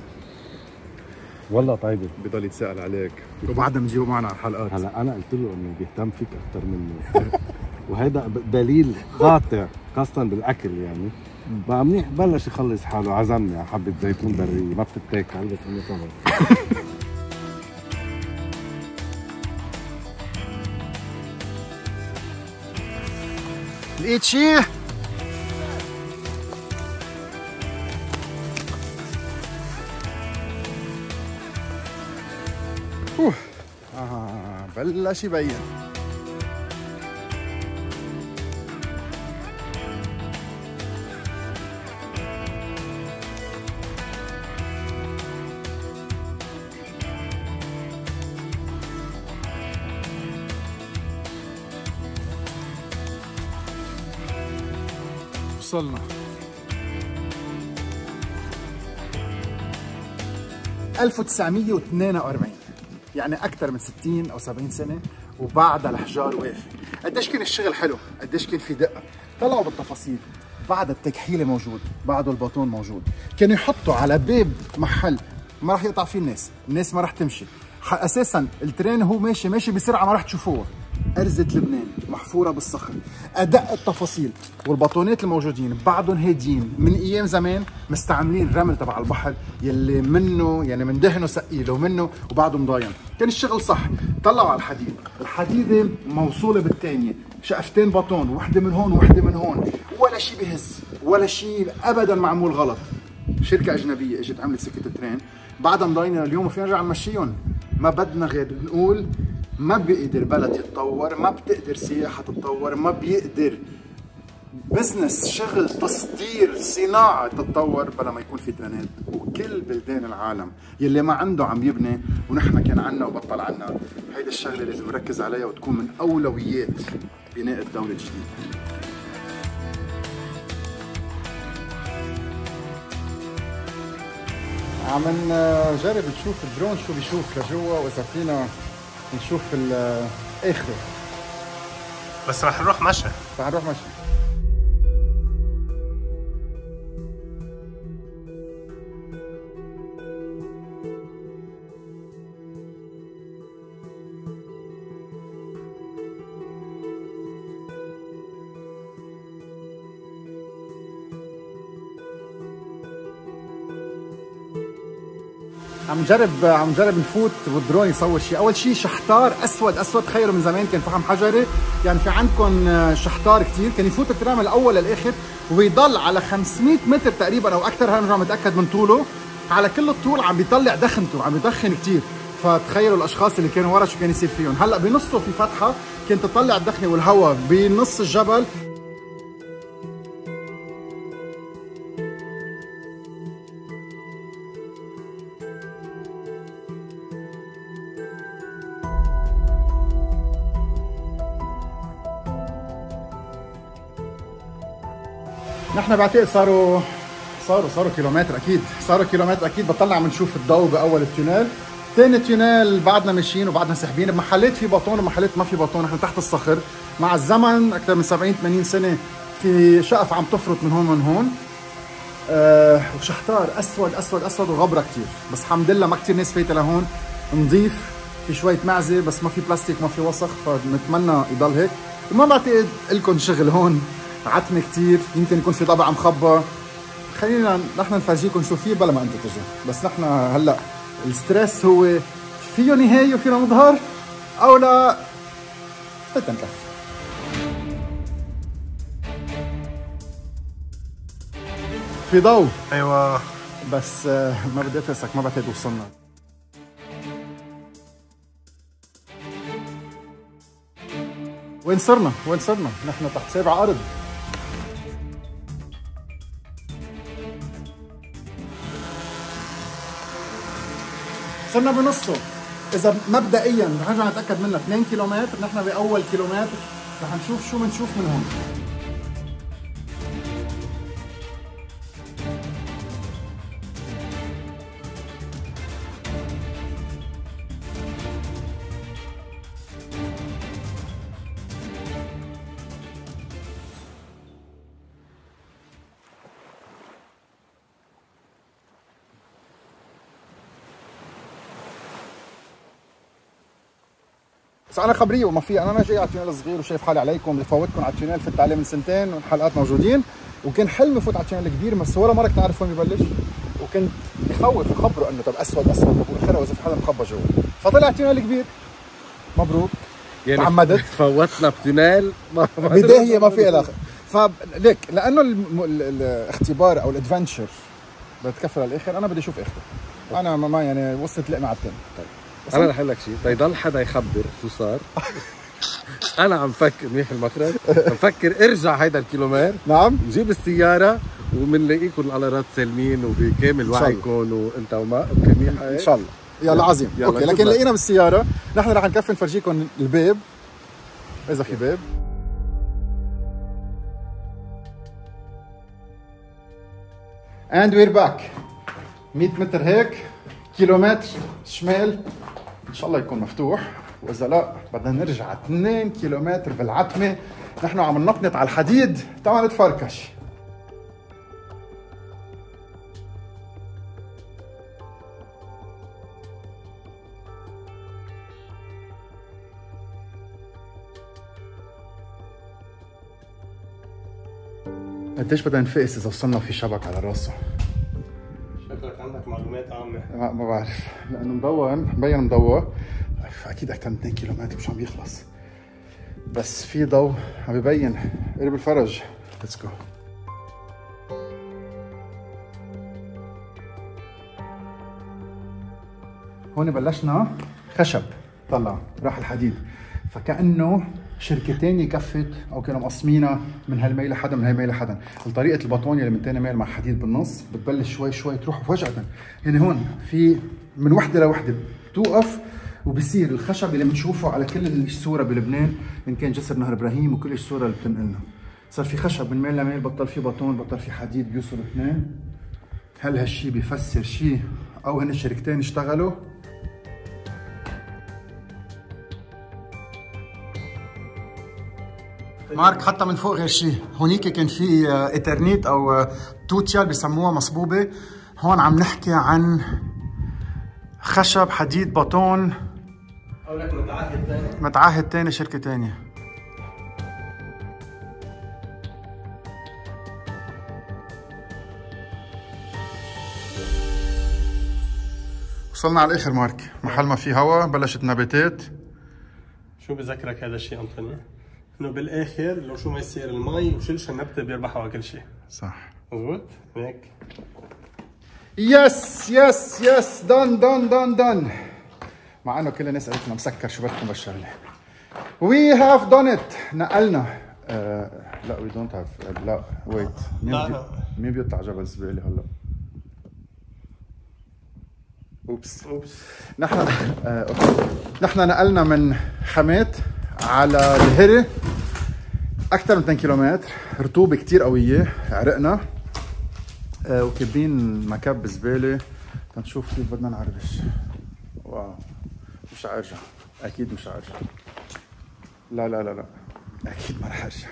والله طيبه. بضل يتساءل عليك وبعدها بنجيبه معنا على الحلقات. هلا انا قلت له انه بيهتم فيك اكثر منه وهيدا دليل قاطع خاصه بالاكل. يعني بقى منيح بلش يخلص حاله، عزمني على حبه زيتون بريه ما بتتاكل بس انه طبعا. لقيت شيء؟ اوه آه بلش يبين. وصلنا ألف وتسعمية واثنين وأربعين، يعني أكثر من ستين أو سبعين سنة وبعدها الحجار واقفة. قديش كان الشغل حلو، قديش كان في دقة، طلعوا بالتفاصيل. بعد التكحيلة موجود، بعده الباطون موجود. كانوا يحطوا على باب محل ما راح يقطع فيه الناس، الناس ما راح تمشي. أساساً الترين هو ماشي ماشي بسرعة ما راح تشوفوها. أرزة لبنان محفورة بالصخر، أدق التفاصيل. والباطونات الموجودين بعدهم هاديين من أيام زمان، مستعملين الرمل تبع البحر يلي منه يعني من دهنه ثقيل ومنه وبعده مضاين. كان الشغل صح. طلعوا على الحديد، الحديدة موصولة بالثانية، شقفتين باطون، وحدة من هون وحدة من هون، ولا شيء بهز، ولا شيء أبداً معمول غلط. شركة أجنبية اجت عملت سكة الترين، بعدها مضاينة اليوم وفينا نرجع نمشيهم. ما بدنا غير نقول ما بيقدر بلد يتطور، ما بتقدر سياحة تتطور، ما بيقدر بزنس، شغل، تصدير، صناعه تتطور بلا ما يكون في ترند. وكل بلدان العالم يلي ما عنده عم يبني، ونحن كان عنا وبطل عنا. هيدي الشغله لازم نركز عليها وتكون من اولويات بناء الدوله الجديده. عم نجرب نشوف الدرون شو بيشوف لجوا، واذا فينا نشوف اخره. بس رح نروح مشي. رح نروح مشي. عم نجرب عم نجرب نفوت والدرون يصور شيء. اول شيء شحطار اسود اسود، تخيلوا من زمان كان فحم حجري، يعني في عندكم شحطار كثير كان يفوت الترام من الاول للاخر ويضل على خمسمية متر تقريبا او اكثر، هلا عم متاكد من طوله، على كل الطول عم بيطلع دخنته، عم يدخن كثير. فتخيلوا الاشخاص اللي كانوا ورا شو كان يصير فيهم. هلا بنصه في فتحه كانت تطلع الدخنه والهواء بنص الجبل. نحن بعتقد صاروا صاروا صاروا كيلومتر اكيد، صاروا كيلومتر اكيد. بطلنا عم نشوف الضوء باول التونيل، ثاني تونيل بعدنا ماشيين وبعدنا ساحبين بمحلات في بطون ومحلات ما في بطون. نحن تحت الصخر مع الزمن اكثر من سبعين ثمانين سنه في شقف عم تفرط من هون من هون. أه وشحطار اسود اسود اسود وغبره كثير، بس الحمد لله ما كثير ناس فايته لهون، نظيف، في شويه معزه بس ما في بلاستيك ما في وسخ، فنتمنى يضل هيك. ما بعتقد لكم شغل هون، عتمه كثير، يمكن يكون في طابع مخبى. خلينا نحن نفرجيكم شو في بلا ما انتم تجوا. بس نحن هلا الستريس هو فيه نهايه وفينا نظهر او لا بدنا نكفي. في ضوء ايوه بس ما بدي اترسك، ما بعتقد وصلنا. وين صرنا؟ وين صرنا؟ نحن تحت سابع ارض. صرنا بنصه. اذا مبدئيا رح نرجع نتاكد منها اثنين كيلومتر، نحن باول كيلومتر رح نشوف شو بنشوف من هون. بس انا خبريه وما في، انا جاي على التونيل الصغير وشايف حالي عليكم، بفوتكم على التونيل فت عليه من سنتين والحلقات موجودين، وكان حلمي فوت على التونيل الكبير بس ولا مره كنت عارف وين ببلش، وكنت بخوف خبره انه طب اسود اسود بقول خير واذا في حدا مخبى جوا، فطلع التونيل الكبير. مبروك يعني تعمدت فوتنا بتونيل بدايه ما في لها. فليك لانه الاختبار او الادفنتشر بتكفل على الاخر، انا بدي اشوف اخره. انا ما يعني وصلت لقمه على التاني. طيب انا رح اقول لك شيء، بيضل حدا يخبر شو صار. انا عم فكر منيح المخرج، عم فكر ارجع هيدا الكيلومتر، نعم نجيب السياره وبنلاقيكم على راد سالمين وبكامل وعيكم وانت وما منيح ان شاء الله. يلا عظيم. اوكي لكن لقينا بالسياره، نحن رح نكفي نفرجيكم الباب اذا في باب. اند وير باك. مية متر هيك، كيلومتر شمال، ان شاء الله يكون مفتوح، واذا لا بدنا نرجع اثنين كيلومتر بالعتمه. نحن عم ننطنط على الحديد، تعال نتفركش. قديش بدنا نفقس اذا وصلنا في شبك على راسه؟ شكلك عندك معلومات عامة. ما, ما بعرف لانه مضوى، مبين مضوى، اكيد اكثر من اثنين كيلومتر مش عم يخلص، بس في ضوء عم ببين قرب الفرج. ليتس جو. هون بلشنا خشب، طلع راح الحديد، فكأنه شركتين يكفت او كانوا مقسمينها من هالميل لحدا من هالميل لحدا. طريقه الباطونيه اللي من تاني ميل مع حديد بالنص بتبلش شوي شوي تروح فجاه. يعني هون في من وحده لوحده بتوقف وبصير الخشب اللي بنشوفه على كل الصوره بلبنان ان كان جسر نهر ابراهيم وكل الصوره اللي بتنقلنا، صار في خشب من ميل لميل، بطل في باطون، بطل في حديد، بيوصلوا اثنين. هل هالشيء بيفسر شيء او هن الشركتين اشتغلوا؟ مارك حتى من فوق غير شيء، هونيك كان في ايترنيت او توتيال بسموها مصبوبه، هون عم نحكي عن خشب حديد باطون او لك متعهد ثاني متعهد ثاني شركه ثانيه. وصلنا على الاخر مارك، محل ما في هواء بلشت نباتات. شو بذكرك هذا الشيء انطوني؟ انه بالاخر لو شو ما يصير المي وشلش النبته بيربحوا على كل شيء. صح مضبوط؟ هيك يس يس يس دن دن دن دن. مع انه كل الناس قالت لنا مسكر، شو بدكم بالشغله؟ وي هاف دون ات. نقلنا آه لا وي دونت هاف لا ويت مين بي... مين بيطلع جبل زباله هلا؟ اوبس اوبس نحن آه اوكي نحن نقلنا من حمات على الهري اكثر من اثنين كيلومتر، رطوبه كثير قويه، عرقنا آه وكبين مكب زباله. تنشوف كيف بدنا نعربش. واو مش حارجع، اكيد مش حارجع، لا لا لا لا اكيد ما رح ارجع.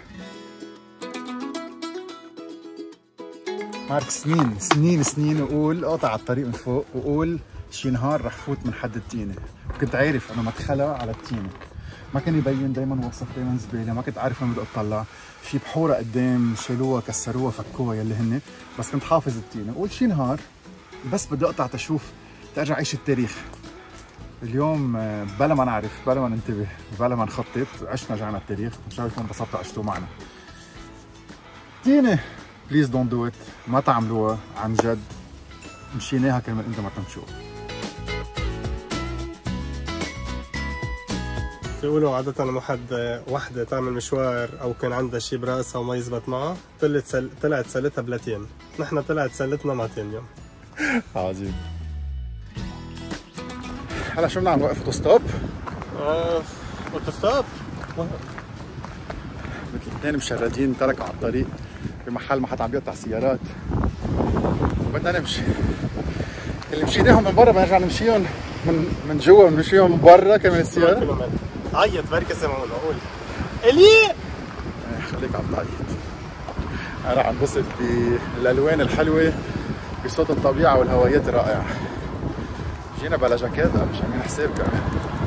مارك سنين سنين سنين وقول اقطع على الطريق من فوق وقول شي نهار رح فوت من حد التينه، كنت عارف انه مدخلها على التينه، ما كان يبين، دائما وسط، دائما زباله، ما كنت عارف وين بدي اطلع، في بحوره قدام شالوها كسروها فكوها يلي هن، بس كنت حافظ التينه، قول شي نهار بس بدي اقطع تشوف ترجع اعيش التاريخ. اليوم بلا ما نعرف، بلا ما ننتبه، بلا ما نخطط، عشنا رجعنا التاريخ، ان شاء الله يكون انبسطتوا عشتوا معنا. تينه بليز دونت دو ات، ما تعملوها عن جد، مشيناها كرمال انت ما تنشوف. بيقولوا عادة لما حد وحدة تعمل مشوار أو كان عندها شي براسها وما يزبط معها طلعت سل... طلعت سلتها بلاتين، نحن طلعت سلتنا معتين اليوم. عظيم. هلا شو بنعمل؟ وقف اوتوستوب؟ آه اوتوستوب؟ مثل اثنين مشردين تركوا على الطريق بمحل ما حدا عم بيقطع سيارات. بدنا نمشي. اللي مشيناهم من برا بنرجع نمشيهم من من جوا، بنمشيهم من برا كمان السيارة. عيط بركي سمعونا، قول الي خليك عم تعيط. انا عم بنبسط بالالوان الحلوه، بصوت الطبيعه والهوايات الرائعه. جينا بلا جاكيت مش عاملين حساب كمان.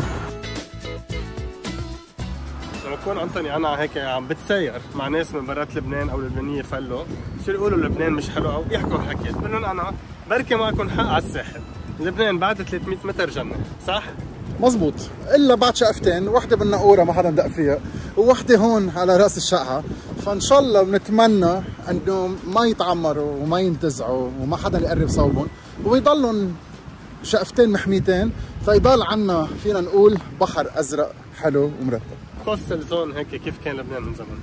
لما بكون انطوني انا هيك عم بتساير مع ناس من برات لبنان او لبنانيه فلوا، بصيروا يقولوا لبنان مش حلو او يحكوا حكيت، بقول لهم انا بركي معكم حق على الساحل، لبنان بعد ثلاثمية متر جنه، صح؟ مزبوط، الا بعد شقفتين، وحده بالنقوره ما حدا ندق فيها، ووحده هون على راس الشقه، فان شاء الله بنتمنى انه ما يتعمروا وما ينتزعوا وما حدا يقرب صوبهم، ويضلوا شقفتين محميتين، فيضل عنا فينا نقول بحر ازرق حلو ومرتب. كوستال زون هيك كيف كان لبنان من زمان.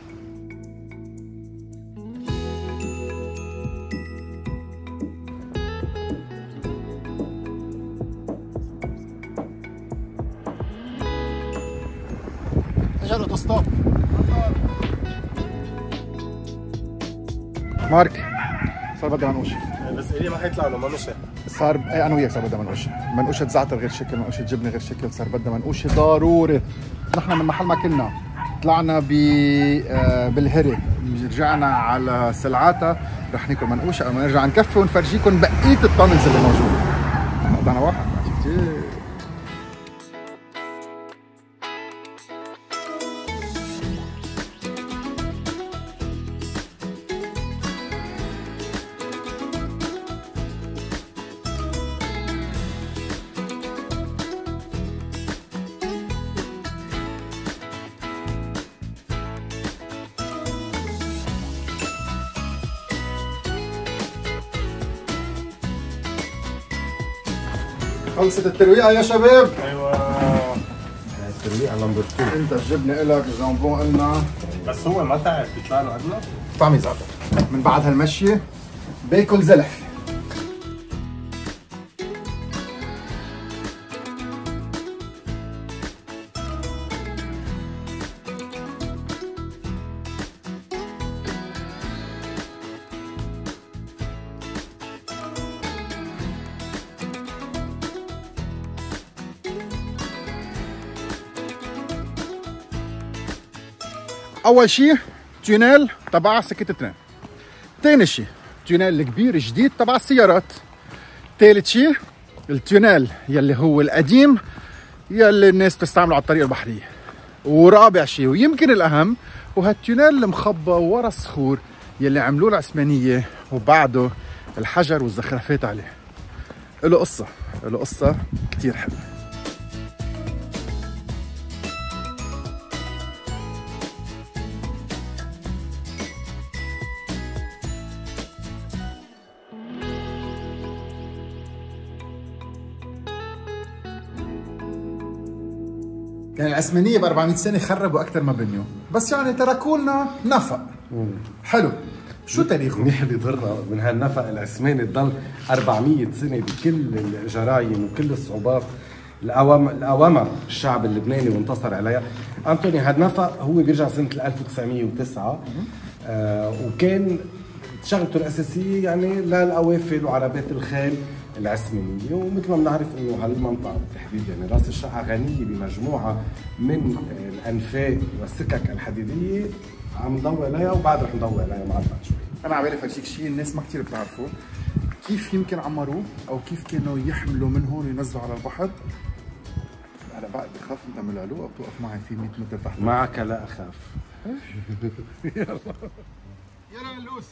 اجى اوتوستوب. مارك صار بدنا منقوش، بس الي ما حيطلع له، ما مشى. صار ايه انا وياك صار بدنا منقوشه، منقوشه زعتر غير شكل، منقوشه جبنه غير شكل، صار بدنا منقوشه ضروري. نحن من محل ما كنا طلعنا ب آه بالهري، رجعنا على سلعاتها، رح ناكل منقوشه او نرجع نكفي ونفرجيكم بقيه الطنز اللي موجوده. قطعنا واحد كثير. خلصت الترويقه يا شباب. ايوه تري على نمبر اثنين. انت الجبنه الك، الجامبون النا، بس هو ما تعب بيطلع له قبله. طعم يزعل. من بعد هالمشيه باكل زلح. اول شيء تونيل تبع سكه الترين. ثاني شيء تونيل الكبير الجديد تبع السيارات. ثالث شيء التونيل يلي هو القديم يلي الناس بتستعمله على الطريق البحريه. ورابع شيء ويمكن الاهم هو هالتونيل المخبى ورا الصخور يلي عملوه العثمانيه وبعده الحجر والزخرفات عليه. له قصه، له قصه كثير حلوه. يعني العثمانيه ب أربعمية سنه خربوا اكثر ما بنيوا، بس يعني تركوا لنا نفق. حلو. شو تاريخه؟ منيح اللي ضرنا من هالنفق العثماني تضل أربعمية سنه بكل الجرايم وكل الصعوبات الأوامر الأوامر الشعب اللبناني وانتصر عليها. أنطوني هالنفق هو بيرجع سنه ألف وتسعمية وتسعة، آه وكان شغلته الأساسية يعني للقوافل وعربات الخيل العثمانية. ومثل ما بنعرف انه هالمنطقة بالتحديد يعني راس الشقة غنية بمجموعة من الأنفاق والسكك الحديدية عم نضوي عليها وبعد رح نضوي عليها معنا بعد شوي. أنا على بالي فرجيك شيء الناس ما كثير بتعرفه، كيف يمكن عمروه أو كيف كانوا يحملوا من هون وينزلوا على البحر. هلا بقى بخاف أنت من العلو أو بتوقف معي في مية متر تحت؟ معك لا أخاف. يلا يلا نلوس.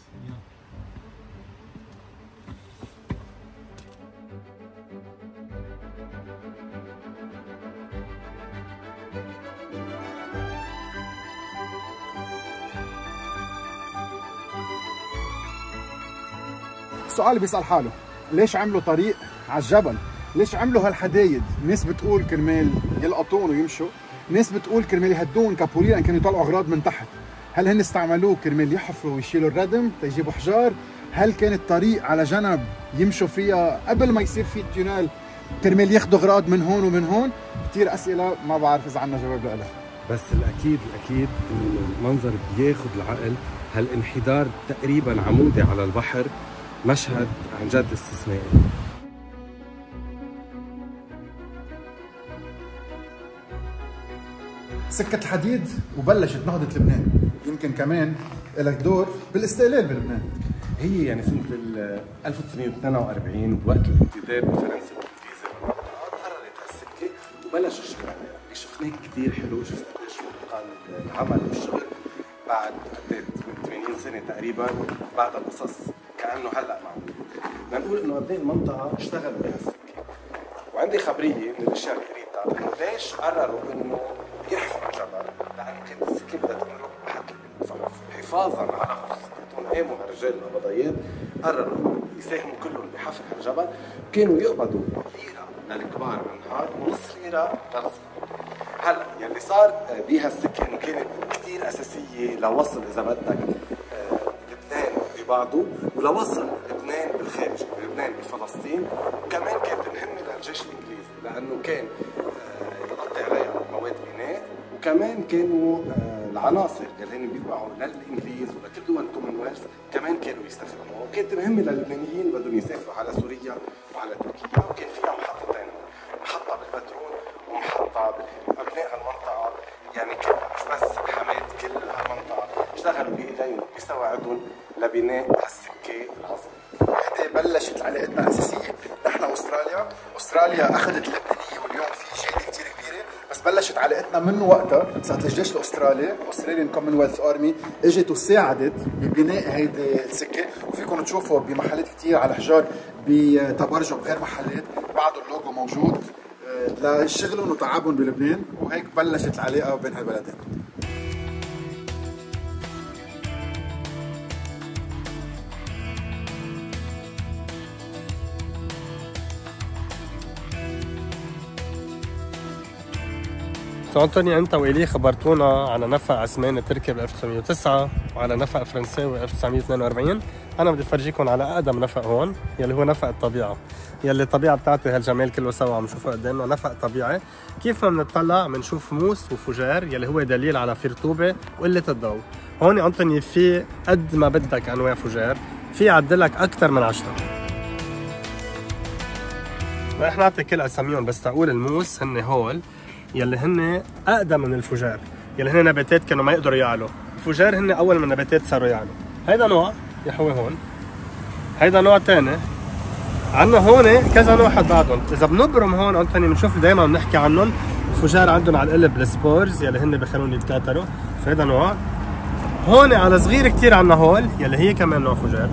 السؤال بيسأل حاله، ليش عملوا طريق على الجبل؟ ليش عملوا هالحدايد؟ ناس بتقول كرمال يلقطون ويمشوا، ناس بتقول كرمال يهدون كابولي لان كانوا يطلعوا اغراض من تحت. هل هن استعملوه كرمال يحفروا ويشيلوا الردم تيجيبوا حجار؟ هل كان الطريق على جنب يمشوا فيها قبل ما يصير في التونيل كرمال ياخذوا اغراض من هون ومن هون؟ كثير اسئله ما بعرف اذا عندنا جواب لها. بس الاكيد الاكيد انه المنظر بياخذ العقل. هالانحدار تقريبا عمودي على البحر، مشهد عن جد استثنائي. سكة الحديد وبلشت نهضة لبنان، يمكن كمان لك دور بالاستقلال بلبنان. هي يعني سنة ألف وتسعمية واثنين وأربعين بوقت الانتداب الفرنسي والانجليزي قررت هالسكة وبلش الشغل عليها. اللي شفناه كثير حلو، شفنا قديش متقن العمل والشغل بعد قد ثمانين سنة تقريبا بعد القصص كأنه هلا معمول. بدنا نقول انه قد ايه المنطقة اشتغلوا بهالسكة. وعندي خبرية من الاشياء اللي قريتها انه ليش قرروا انه يحفروا جبل؟ لانه كانت السكة بدها تمرق بحد حفاظا على خصوصيتهم. قاموا هالرجال القبضيات قرروا انه يساهموا كلهم بحفر هالجبل، كانوا يقبضوا ليرة للكبار على النهار ونص ليرة للصغار. هلا يلي صار بهالسكة انه كانت كثير اساسية لوصل اذا بدك لبنان ببعضه ولوصل لبنان بالخارج، لبنان بفلسطين، وكمان كانت مهمة للجيش الانجليزي لانه كان يغطي عليها مواد بناء، وكمان كانوا العناصر اللي هن بيوقعوا للانجليز ولكل دول الكومنولث كمان كانوا يستخدموها، وكانت مهمة للبنانيين بدهم يسافروا على سوريا وعلى تركيا، وكان فيها محطتين، محطة بالبترول ومحطة بالهيلي. أبناء هالمنطقة يعني كانوا مش بس حماة كل هالمنطقة، اشتغلوا بإيديهم بسواعدهم لبناء هالسكة العظيمة. وحدة بلشت علاقتنا الأساسية، نحن أستراليا، أستراليا أخذت اللبنانية واليوم في شهادة كثير كبيرة، بس بلشت علاقتنا من وقتها. ساعة الجيش الأسترالي أستراليان كومنولث أرمي اجت وساعدت ببناء هيدي السكة، وفيكم تشوفوا بمحلات كثير على حجار بتبرجوا بغير محلات بعده اللوجو موجود لشغلهم وتعبهم بلبنان، وهيك بلشت العلاقة بين هالبلدين. سو أنطوني أنت وإلي خبرتونا على نفق عثماني تركي ب ألف وتسعمية وتسعة وعلى نفق فرنساوي ألف وتسعمية واثنين وأربعين. أنا بدي أفرجيكم على أقدم نفق هون يلي هو نفق الطبيعة، يلي الطبيعة بتعطي هالجمال كله سوا عم نشوفه قدامنا. نفق طبيعي كيف ما بنطلع بنشوف موس وفجار يلي هو دليل على في رطوبة وقلة الضوء. هون أنطوني في قد ما بدك أنواع فجار، في عدلك أكثر من عشرة. رح نعطي كل أساميهم بس تقول الموس هن هول يلي هن أقدم من الفجار، يلي هن نباتات كانوا ما يقدروا يعلوا. الفجار هن أول من النباتات صاروا يعلوا. هيدا نوع يحوي هون، هيدا نوع تاني. عنا هون كذا نوع حد بعضهم. إذا بنبرم هون أنطوني بنشوف دايما بنحكي عنهم. الفجار عندهم على القلب السبورز يلي هن بخلون يتكاثروا، فهيدا نوع. هون على صغير كتير عنا هول يلي هي كمان نوع فجار.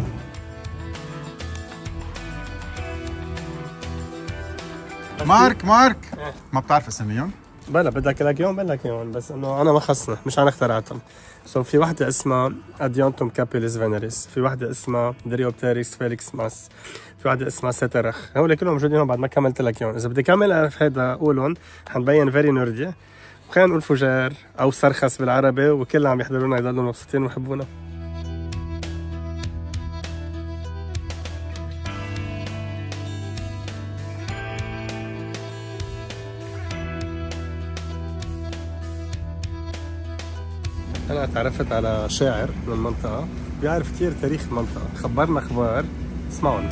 مارك مارك ما بتعرف اساميهم؟ بلا بدك لك يوم بقول لك يوم، بس انه انا ما خصني، مش انا اخترعتهم. سو so في وحده اسمها اديانتوم كابيليس فينيريس، في وحده اسمها دريوبتيريكس فيليكس ماس، في وحده اسمها سيترخ. هول كلهم موجودين هون بعد ما كملت لك اياهم. اذا بدي كمل اعرف هيدا قولهم حنبين فيري نوردي. خلينا نقول فجار او سرخس بالعربي، وكل عم يحضرونا يضلوا مبسوطين ويحبونا. أنا تعرفت على شاعر من المنطقة بيعرف كتير تاريخ المنطقة، خبرنا أخبار اسمعون.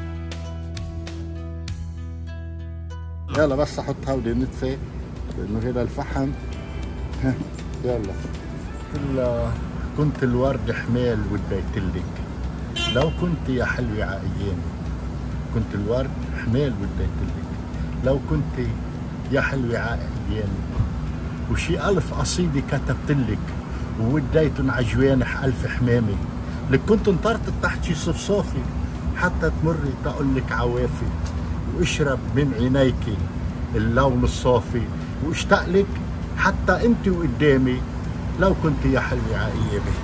يلا بس أحط هودي نتفة لأنه هذا الفحم. يلا. كل كنت الورد حمال وديتلك، لو كنت يا حلوة عايان. كنت الورد حمال وديتلك، لو كنت يا حلوة عايان. وشي ألف قصيدة كتبتلك ووديتن عجوانح ألف حمامي. لك كنت انطرت تحت شي صفصافي حتى تمري تقولك عوافي. واشرب من عينيك اللون الصافي، واشتاق لك حتى انت وقدامي، لو كنت يا حلوة عايامي.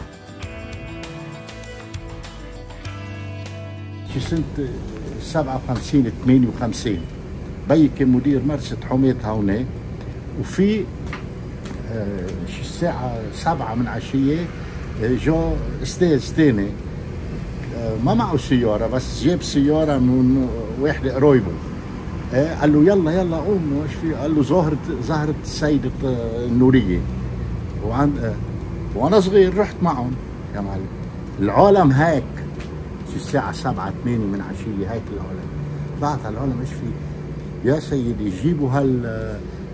شي سنة سبعة وخمسين ثمانية وخمسين بي كان مدير مرسى حميد هون، وفي آه شي الساعة سبعة من عشية آه جو استاذ تاني آه ما معه سيارة، بس جاب سيارة من واحد قرايبه. آه قال له يلا يلا قوم ايش في؟ قال له ظهرت ظهرت السيدة آه النورية. وعند آه وانا صغير رحت معهم يا معلم. العالم هيك شي الساعة سبعة ثمانية من عشية هيك العالم. طلعت على العالم ايش في؟ يا سيدي جيبوا هال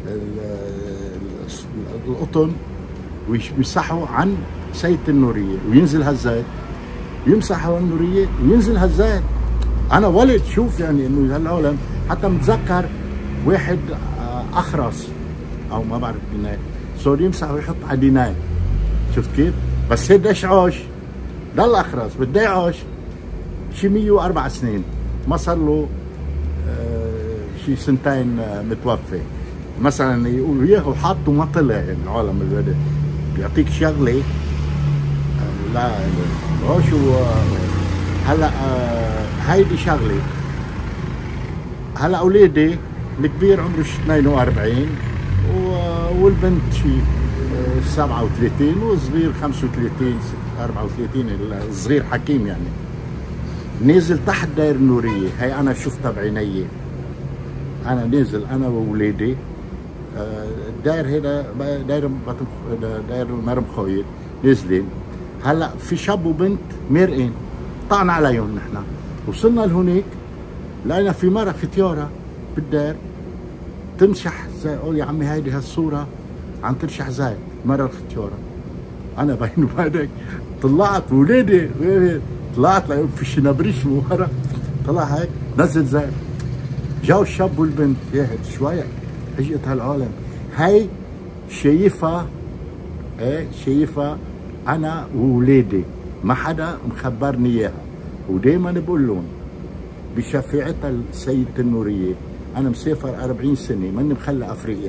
القطن ويمسحوا عن سيدة النورية وينزل هالزيت، يمسحوا النورية وينزل هالزيت. أنا ولد شوف يعني إنه هالعالم. حتى متذكر واحد أخرس أو ما بعرف ديناي صار يمسح ويحط على ديناي. شفت كيف؟ بس هيدا عاش ضل أخرس بده يعاش شي مية وأربع سنين، ما صار له شي سنتين متوفى. مثلا يقولوا اياه وحطوا ما طلع العالم اللي بيعطيك شغله. لا هو شو هلا هيدي شغله. هلا اولادي الكبير عمره اثنين وأربعين والبنت شي سبعة وثلاثين والصغير خمسة وثلاثين أربعة وثلاثين. الصغير حكيم يعني. نازل تحت داير النوريه، هي انا شفتها بعيني. انا نازل انا واولادي الداير هنا داير داير مرم خويل نازلين. هلا في شاب وبنت مرقين طعنا عليهم. نحن وصلنا لهونيك لقينا في مره ختياره بالداير تمسح زي. قول يا عمي هيدي هالصوره عم ترشح زيت مره الختياره. انا بيني وبينك طلعت ولادي طلعت لقيت في شنبريش من ورا طلع هيك نزل زيت. جاو الشاب والبنت ياهد شوي اجت هالعالم. هي شايفها ايه شايفها انا وولادي، ما حدا مخبرني اياها. ودائما بقول لهم بشفاعتها السيدة النورية انا مسافر أربعين سنة ماني مخلى افريقيا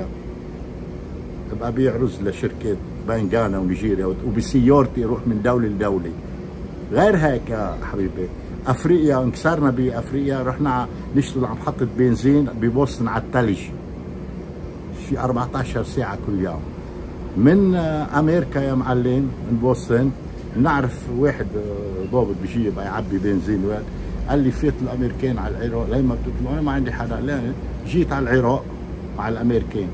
ببقى بيع رز لشركات بين غانا ونيجيريا، وبسيارتي اروح من دولة لدولة. غير هيك يا حبيبي افريقيا انكسرنا بافريقيا رحنا نشتغل على محطة بنزين ببوسطن على الثلج. شي أربعة عشر ساعة كل يوم. من امريكا يا معلم من بوسطن نعرف واحد ضابط بيجي يعبي بنزين وقت قال لي فات الامريكان على العراق لما بتطلعوا انا ما عندي حدا لا جيت على العراق مع الامريكان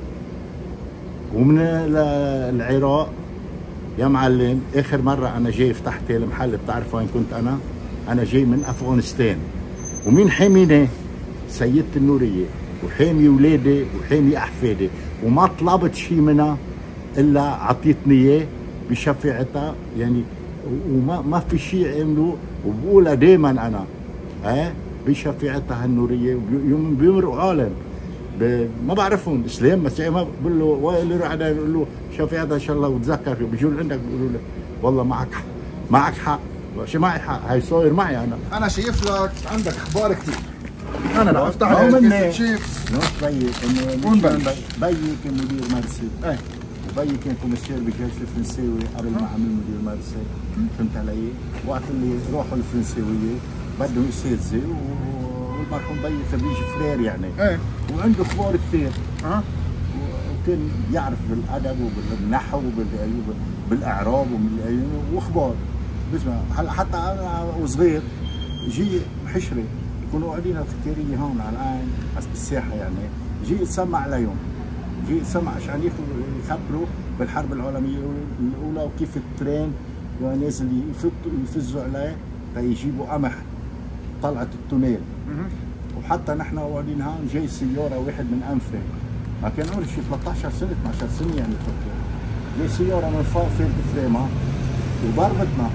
ومن العراق يا معلم اخر مره انا جاي فتحت المحل بتعرف وين كنت انا؟ انا جاي من افغانستان ومين حاميني؟ سيدة النوريه وحامي ولادي وحامي احفادي وما طلبت شيء منها الا عطيتني اياه بشفاعتها يعني وما ما في شيء عملوا وبقولها دائما انا ها بشفاعتها النوريه يوم بيمرقوا عالم ما بعرفهم اسلام مسيحي ما بقول له وين يروح على يقول له شفاعتها ان شاء الله وتذكر بيجوا عندك بيقولوا له والله معك حق معك حق شو معي حق هي صاير معي انا انا شايف لك عندك اخبار كثير انا رح افتح ما عليك مني. شيفس نص بيي انه وين مش بلش؟ بيي كان مدير مرسي ايه وبيي كان كوميسير بالجيش الفرنساوي قبل ما عمل مدير مرسي فهمت علي؟ وقت اللي راحوا الفرنساويه بدهم اساتذه والمرحوم بيي خريج فرير يعني ايه وعنده اخبار كثير ها وكان يعرف بالادب وبالنحو وبالاعراب واخبار بسمع هلا حتى انا وصغير جي حشري يكونوا قاعدين الختيريه هون على العين بس بالساحه يعني جي يتسمع عليهم جي يتسمع عشان يخبروا بالحرب العالميه الاولى وكيف الترين نازل يفزوا عليه ليجيبوا قمح طلعت التونيل وحتى نحن قاعدين هون جاي سياره واحد من انفه ما كان عمري شي ثلاثة عشر سنه اثني عشر سنه يعني فكر جاي سياره من فوق فيت فريمها وضربتنا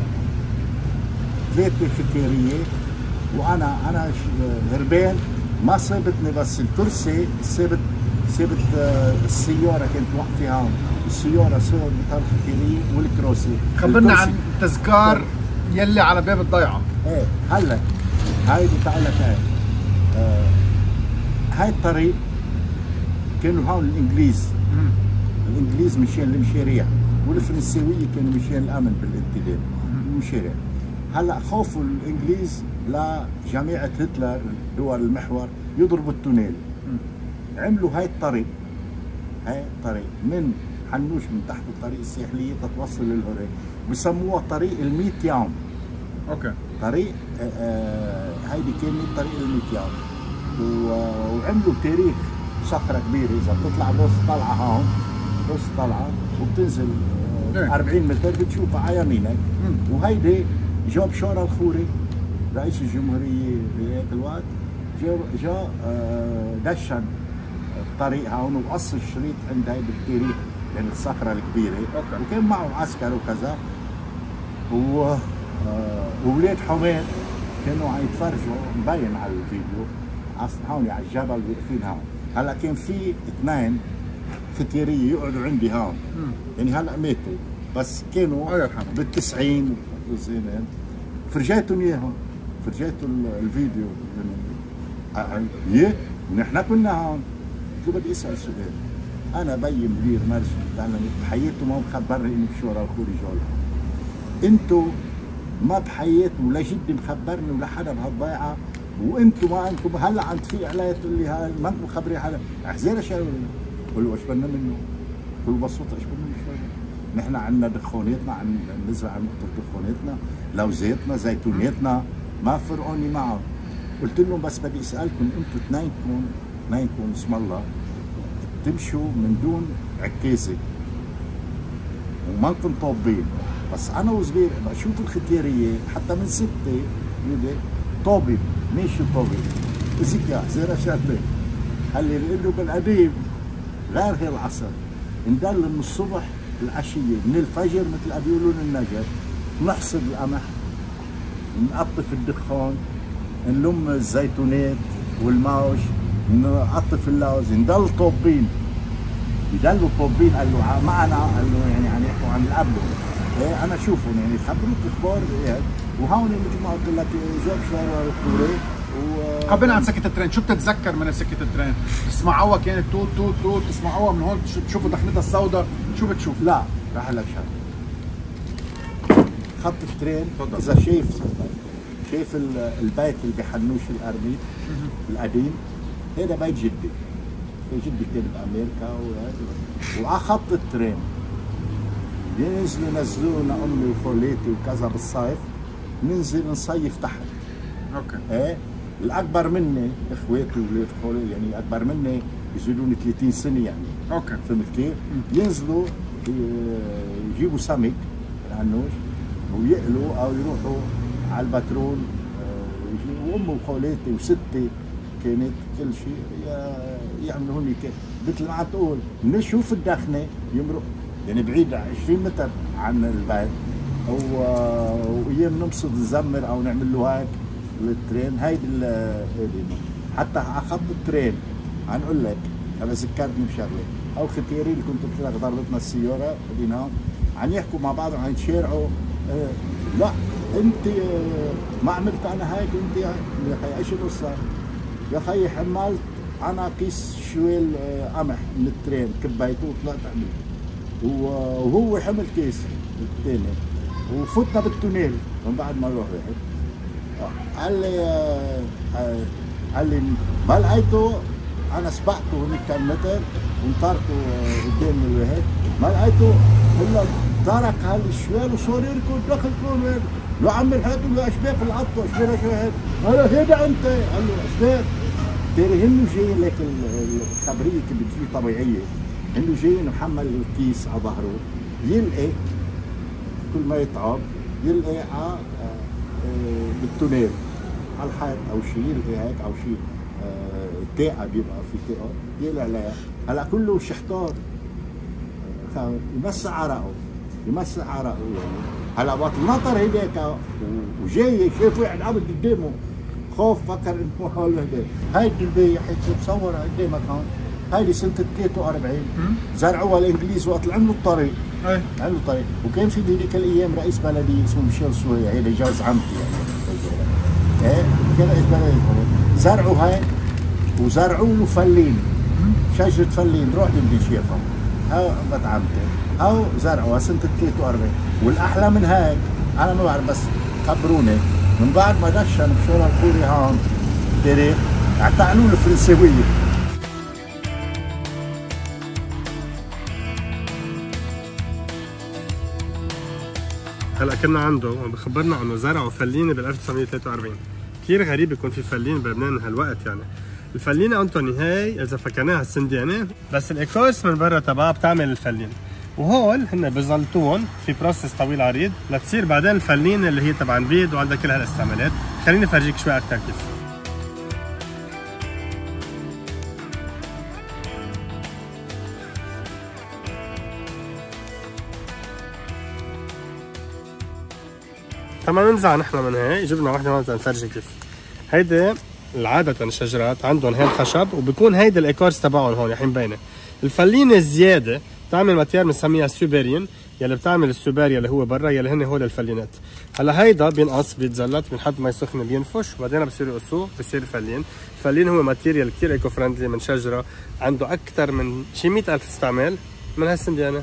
ثلاثه ختيريه وانا انا هربان ما صابتني بس الكرسي صابت صابت السياره كانت واقفه هون السياره صابت الختيريه والكرسي خبرنا عن تذكار يلي على باب الضيعه. ايه هلا هاي بتاع لك هاي آه هاي الطريق كانوا هون الانجليز الانجليز مشان المشاريع والفرنساويه كانوا مشان الامن بالانتداب المشاريع. هلا خوفوا الانجليز لجماعه هتلر دول المحور يضربوا التونيل عملوا هاي الطريق هاي الطريق من حنوش من تحت الطريق الساحليه تتوصل للهوري بسموها طريق ال100 يوم. اوكي طريق آه هيدي كانت طريق ال100 يوم وعملوا تاريخ صخره كبيره اذا بتطلع بوسط طلعه هون بوسط طلعه وبتنزل آه أربعين متر بتشوفها على يمينك وهيدي جاب شورى الخوري رئيس الجمهوريه بهيك الوقت جا جا آه دشن الطريق هون وقص الشريط عند هيدي التاريخ يعني الصخره الكبيره أوكي. وكان معه عسكر وكذا و آه وولاد حماد كانوا عم يتفرجوا مبين على الفيديو هون على الجبل واقفين هون. هلا كان في اثنين ختيريه يقعدوا عندي هون يعني هلا ماتوا بس كانوا بالتسعين وزينين فرجيتهم اياهم فرجيتهم الفيديو يعني يه نحن كنا هون شو بدي اسال سؤال انا بي مدير مرسي بحياته ما مخبرني انه بشورى الخوري جولة انتو ما بحياته ولا جدي مخبرني ولا حدا بهالضيعه وانتم ما انتم هلا عم تفيق علي تقول لي هاي ما انتم مخبرين حدا احزير شو بقول له ايش بدنا منه؟ بقول له ببساطه ايش بدنا منه شوي؟ نحن عندنا دخوناتنا عم نزرع نقطه دخوناتنا لوزاتنا زيتوناتنا ما فرقوني معهم. قلت لهم بس بدي اسالكم انتم اثنينكم اثنينكم اسم الله تمشوا من دون عكازه وما انكم طابين بس انا وصغير بشوف الختياريه حتى من ستة يدي طابب ماشي طابب ذكاء زي شغله قال لي لانه بالقديم غير هي العصر ندل من الصبح العشيه من الفجر مثل ما بيقولون النجر نحصد القمح نقطف الدخان نلم الزيتونات والماوش نقطف اللوز ندل طابين يدلوا طابين قال له معنا قال له يعني عم يحكوا عن القبل ايه انا شوفهم يعني يخبروك اخبار ايه وهون مثل ما قلت لك جاب شوارع الكوري و خبرنا عن سكه الترين، شو بتتذكر من سكه الترين؟ تسمعوها كانت توت توت توت تسمعوها من هون تشوفوا دخنتها السوداء، شو بتشوف؟ لا رح لك شغله خط الترين اذا شايف شايف البيت اللي بحنوش الارمي القديم هذا بيت جدي جدي كان بامريكا وعلى خط الترين ينزلوا ينزلونا امي وخولاتي وكذا بالصيف، ننزل نصيف تحت. اوكي. ايه الاكبر مني اخواتي وولاد خولي يعني اكبر مني يزيدوني ثلاثين سنه يعني. اوكي. فهمت كيف؟ ينزلوا يجيبوا سمك العنوش ويقلوا او يروحوا على البترول، وامي وخولاتي وستي كانت كل شيء يعملوا هون مثل ما عم تقول نشوف الدخنه يمرق يعني بعيد عشرين متر عن البيت، وايام نمصد نزمر او نعمل له هيك الترين. هيدي حتى على خط الترين عم اقول لك انا ذكرتني بشغله، او ختيري اللي كنت بشتغل ضربتنا السياره هنا عم يحكوا مع بعض عم يتشارعوا، آه لا انت آه ما عملت انا هيك، انت يا خي ايش القصه؟ يا خي حملت انا كيس شويل آه قمح من الترين كبيته وطلعت عملت، وهو حمل كيس الثاني وفتنا بالتونيل من بعد ما نروح واحد قال لي آه آه قال لي ما لقيته، انا سبقته هنيك كم متر وانطرته قدام الواحد ما لقيته الا ترك هالشوال وصار يركض دخل كون وين لو عم الحيط له اشباك العطه اشباك شو هيك قال هيدا انت قال له اشباك ترى هن جايين لك الخبريه اللي بتجي طبيعيه، هن جايين محمل الكيس على ظهره يلقى كل ما يتعب يلقى على بالتونيل على الحيط او شيء يلقى هيك او شيء تاقه بيبقى في تاقه يقلع عليها. هلا كله شحطار يمسح عرقه يمسح عرقه يعني. هلا وقت النطر هيداك وجاي شاف واحد عبد قدامه خوف فكر انه هو هيداك. هيدي البيع مصورها قدامك هون، هيدي سنه ثلاثة وأربعين زرعوها الانجليز وقت عملوا الطريق. ايه عملوا الطريق، وكان في هذيك الايام رئيس بلديه اسمه ميشيل سويا، هيدا جوز عمتي يعني. ايه كان رئيس بلديه زرعوا هاي وزرعوا له فلين، شجره فلين روح بدي شيفها او بتعمتي او زرعوها سنه ثلاثة وأربعين. والاحلى من هيك انا ما بعرف بس خبروني من بعد ما دشن بشورى الخوري هون تاريخ اعتقلوا الفرنساويه. هلا كنا عنده وعم بخبرنا انه زرعوا فلينه بال ألف وتسعمية وثلاثة وأربعين. كثير غريب يكون في فلين بلبنان هالوقت يعني. الفلينه انطوني هاي اذا فكرناها السنديانه بس الايكوس من برا تبعها بتعمل الفلين، وهول هن بزلطون في بروسس طويل عريض لتصير بعدين الفلينه اللي هي تبع البيض وعندها كل هالاستعمالات. خليني افرجيك شوي اكثر كيف. لما ننزع نحن من هي جبنا وحده هون تنفرجي كيف. هيدي العادة الشجرات عندهم هي الخشب وبكون هيدي الايكورس تبعهم هون الحين باينه. الفلينه الزياده بتعمل ماتير بنسميها سوبرين يلي بتعمل السوباريا اللي هو برا يلي هن هول الفلينات. هلا هيدا بينقص بيتزلط بنحط مي سخنه بينفش وبعدين بصير يقصوه بصير فلين. الفلين هو ماتيريال كثير ايكو فرندلي من شجره عنده اكثر من شي مئة ألف استعمال من هالسنديانه.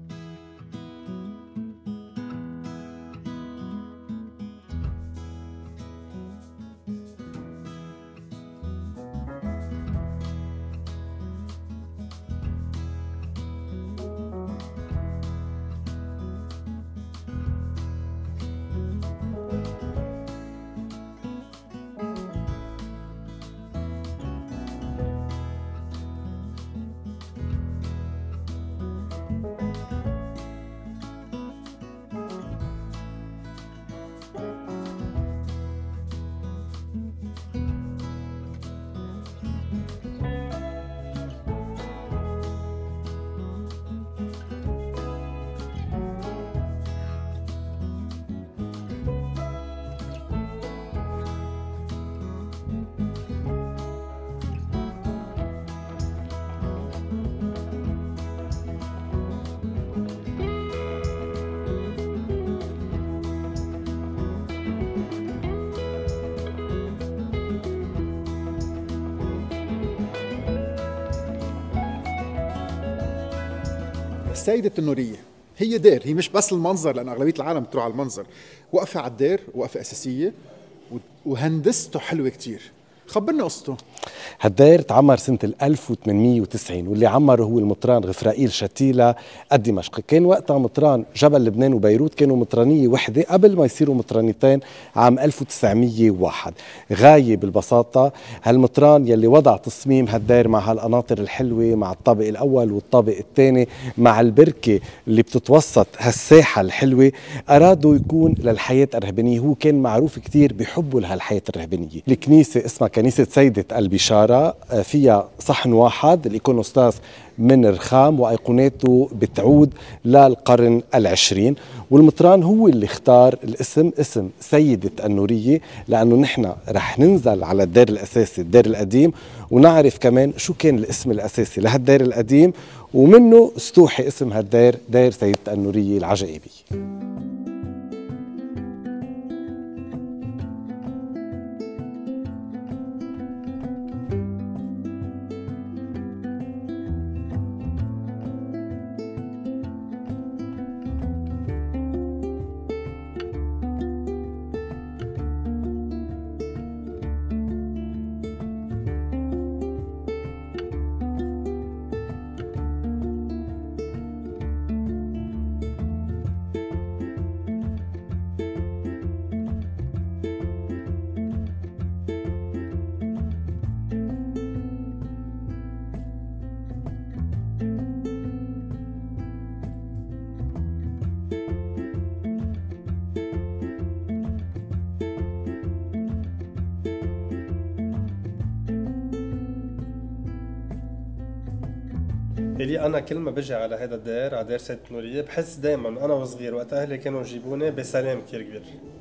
السيدة التنورية هي دير، هي مش بس المنظر لأن أغلبية العالم بتروح على المنظر، وقفة على الدير وقفة أساسية وهندسته حلوة كتير. خبرنا قصته. هالدير تعمر سنة ألف وثمانمئة وتسعين، واللي عمره هو المطران غفرائيل شتيلة الدمشقي. كان وقتها مطران جبل لبنان وبيروت كانوا مطرانية وحدة قبل ما يصيروا مطرانيتين عام ألف وتسعمئة وواحد. غاية بالبساطة هالمطران يلي وضع تصميم هالدير مع هالقناطر الحلوة، مع الطابق الأول والطابق الثاني، مع البركة اللي بتتوسط هالساحة الحلوة، أرادوا يكون للحياة الرهبانية. هو كان معروف كتير بحبه لهالحياة الرهبانية. الكنيسة اسمها كنيسة سيدة البشارة، فيها صحن واحد الإيكونوستاس من رخام وأيقوناته بتعود للقرن العشرين. والمطران هو اللي اختار الاسم اسم سيدة النورية، لأنه نحن رح ننزل على الدير الأساسي الدير القديم ونعرف كمان شو كان الاسم الأساسي لهالدير القديم، ومنه استوحي اسم هالدير دير سيدة النورية العجائبية. إلي أنا كل ما بجي على هذا الدير على دير سيدة النورية بحس دايما أنا وصغير وقت أهلي كانوا يجيبوني بسلام كتير كبير.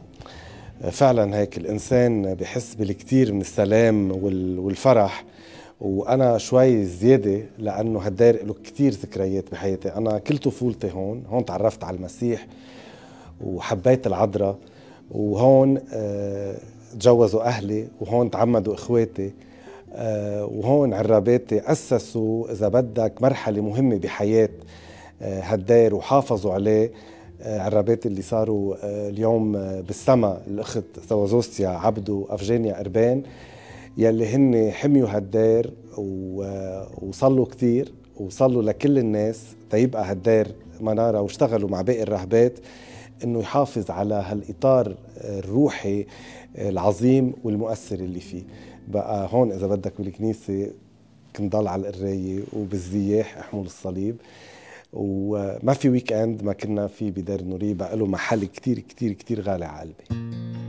فعلا هيك الإنسان بحس بالكثير من السلام والفرح، وأنا شوي زيادة لأنه هالدير له كتير ذكريات بحياتي. أنا كل طفولتي هون، هون تعرفت على المسيح وحبيت العذراء، وهون تجوزوا أهلي، وهون تعمدوا إخواتي، آه وهون عراباتي أسسوا إذا بدك مرحلة مهمة بحياة آه هالدير وحافظوا عليه. آه عراباتي اللي صاروا آه اليوم آه بالسما، الأخت سوازوستيا عبدو أفجانيا أربان، يلي هن حميوا هالدير وصلوا كتير وصلوا لكل الناس تيبقى هالدير منارة، واشتغلوا مع باقي الرهبات إنه يحافظ على هالإطار الروحي العظيم والمؤثر اللي فيه. بقى هون إذا بدك بالكنيسة كنت ضل على القراية وبالزياح حمول الصليب، وما في ويك اند ما كنا في بدير النورية. بقى له محل كتير كتير كتير غالي على قلبي.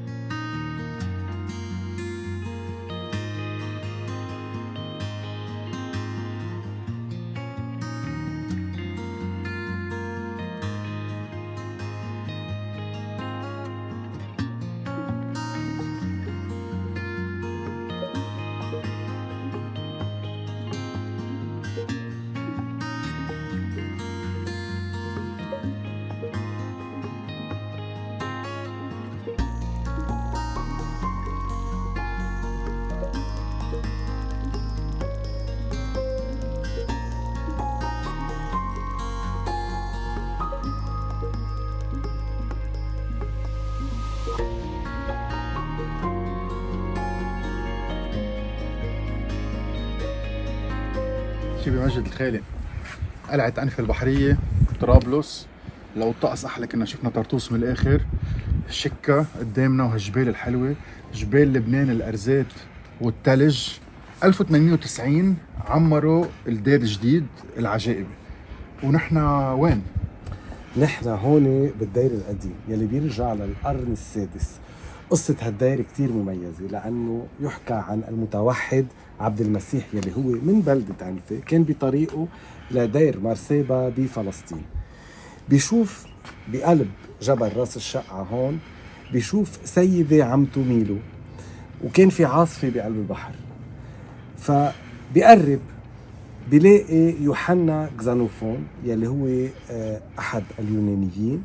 شي بمسجد الخالق، قلعة أنف البحرية، طرابلس. لو الطقس أحلى كنا شفنا طرطوس من الآخر. الشكة قدامنا وهالجبال الحلوة، جبال لبنان الأرزات والتلج. ألف وثمانمئة وتسعين عمروا الدير الجديد العجائبي. ونحن وين؟ نحن هون بالدير القديم يلي بيرجع للقرن السادس. قصة هالدير كتير مميزة لأنه يحكى عن المتوحد عبد المسيح يلي هو من بلدة عنفة، كان بطريقه لدير مارسيبا بفلسطين. بيشوف بقلب جبل راس الشقعة هون، بيشوف سيدة عم تميله، وكان في عاصفة بقلب البحر. فبيقرب بيلاقي يوحنا كزانوفون يلي هو أحد اليونانيين،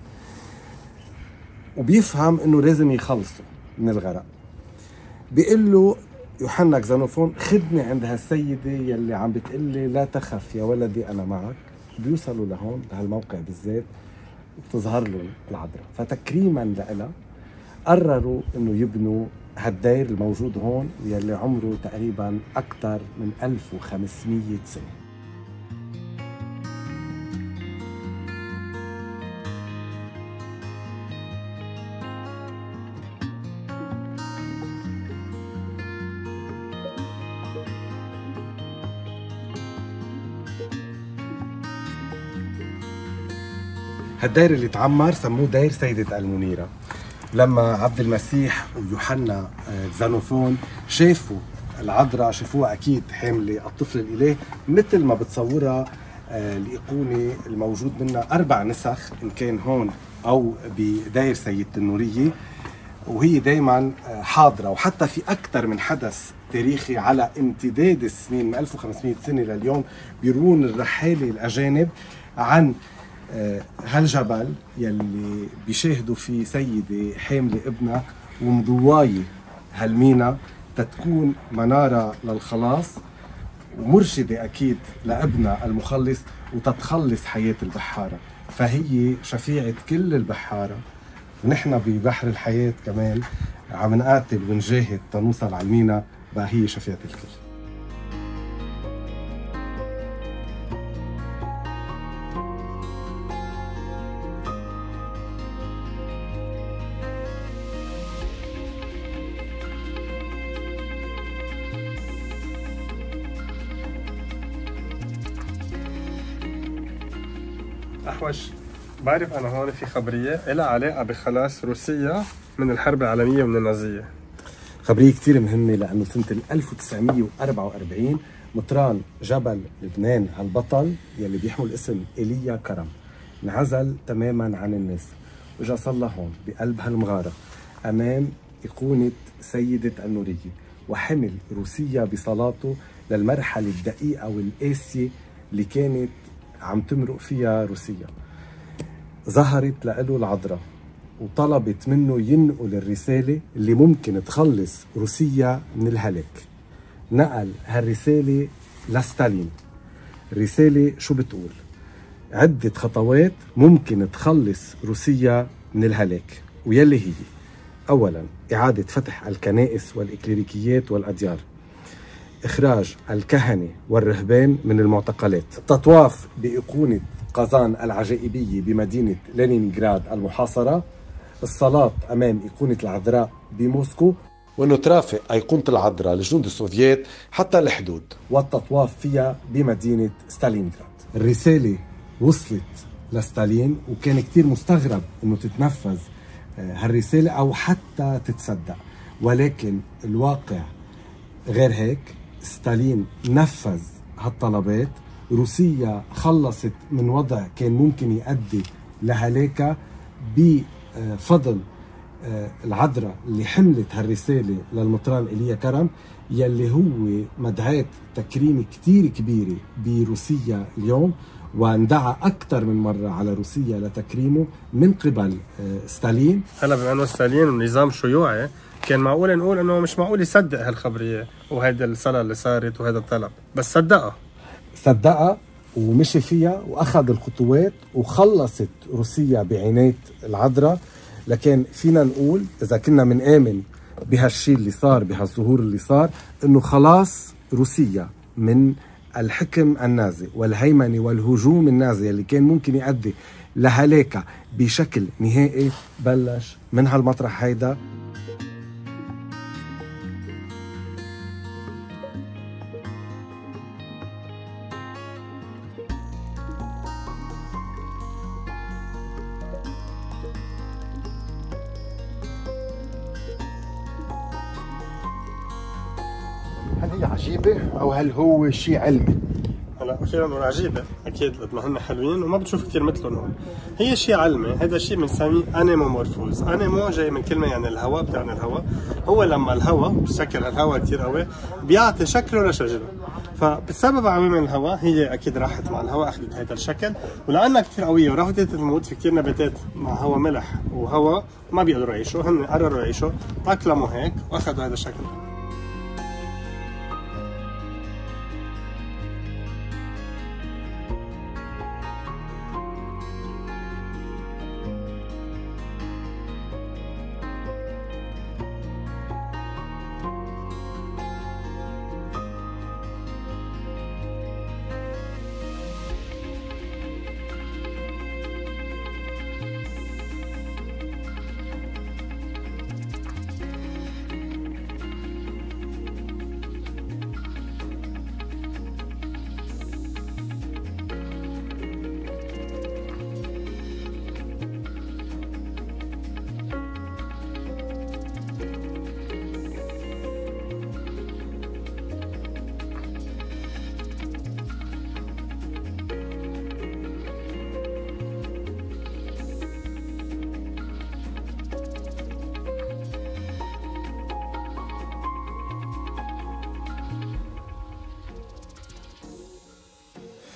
وبيفهم إنه لازم يخلصه من الغرق. بيقول له يوحنا كزانوفون خدني عند هالسيدة يلي عم بتقلي لا تخف يا ولدي أنا معك. بيوصلوا لهون لهالموقع بالذات وبتظهر لهم العذراء، فتكريما لها قرروا إنه يبنوا هالدير الموجود هون يلي عمره تقريبا أكثر من ألف وخمسمية سنة. هالدير اللي تعمر سموه دير سيدة المنيرة. لما عبد المسيح ويوحنا زانوفون شافوا العذراء، شافوها اكيد حامله الطفل الاله مثل ما بتصورها الايقونه الموجود منها اربع نسخ ان كان هون او بدير سيدة النوريه، وهي دائما حاضره. وحتى في اكثر من حدث تاريخي على امتداد السنين من ألف وخمسمية سنه لليوم بيروون الرحاله الاجانب عن هالجبل يلي بيشاهدوا فيه سيدة حاملة ابنها ومضواية هالمينا تتكون منارة للخلاص ومرشدة أكيد لابنها المخلص وتتخلص حياة البحارة. فهي شفيعة كل البحارة، ونحن ببحر الحياة كمان عم نقاتل ونجاهد تنوصل على المينا، بقى هي شفيعة الكل. أحوج، بعرف أنا هون في خبرية لها علاقة بخلاص روسيا من الحرب العالمية ومن النازية. خبرية كتير مهمة لأنه سنة ألف وتسعمية وأربعة وأربعين مطران جبل لبنان البطل يلي بيحمل اسم إيليا كرم انعزل تماما عن الناس، وجا صلى هون بقلب هالمغارة أمام إيقونة سيدة النورية، وحمل روسيا بصلاته للمرحلة الدقيقة والقاسية اللي كانت عم تمرق فيها روسيا. ظهرت له العذراء وطلبت منه ينقل الرسالة اللي ممكن تخلص روسيا من الهلاك. نقل هالرسالة لستالين. الرسالة شو بتقول؟ عدة خطوات ممكن تخلص روسيا من الهلاك، ويلي هي: أولا إعادة فتح الكنائس والإكليريكيات والأديار، إخراج الكهنة والرهبان من المعتقلات، التطواف بإيقونة قازان العجائبية بمدينة لينينغراد المحاصرة، الصلاة أمام إيقونة العذراء بموسكو، وأنه ترافق أيقونة العذراء لجنود السوفييت حتى الحدود، والتطواف فيها بمدينة ستالينغراد. الرسالة وصلت لستالين وكان كتير مستغرب أنه تتنفذ هالرسالة أو حتى تتصدق، ولكن الواقع غير هيك. ستالين نفذ هالطلبات، روسيا خلصت من وضع كان ممكن يؤدي لهلاكها بفضل العذراء اللي حملت هالرسالة للمطران إيليا كرم، يلي هو مدعاة تكريم كتير كبيرة بروسيا اليوم، واندعى أكثر من مرة على روسيا لتكريمه من قبل ستالين. هلا بما انه ستالين نظام شيوعي كان معقول نقول انه مش معقول يصدق هالخبريه وهيدا الصلاه اللي صارت وهذا الطلب، بس صدقها صدقها ومشي فيها واخذ الخطوات وخلصت روسيا بعناية العذراء. لكن فينا نقول اذا كنا منآمن بهالشيء اللي صار، بهالظهور اللي صار، انه خلاص روسيا من الحكم النازي والهيمنه والهجوم النازي اللي كان ممكن يؤدي لهلاكها بشكل نهائي بلش من هالمطرح هيدا. هل هي عجيبة أو هل هو شيء علمي؟ هلا فينا نقول عجيبة، أكيد قد ما هن حلوين وما بتشوف كثير مثلهم هون. هي شيء علمي، هذا شيء بنسميه أنيمومورفوز، أنيمو جاي من كلمة يعني الهواء، بتعني الهواء، هو لما الهواء بشكل الهواء كثير قوي بيعطي شكله لشجرة، فبسبب عوامل الهواء هي أكيد راحت مع الهواء أخذت هذا الشكل، ولأنها كثير قوية ورفضت الموت في كثير نباتات مع هواء ملح وهواء ما بيقدروا يعيشوا، هن قرروا يعيشوا، تأقلموا هيك وأخذوا هذا الشكل.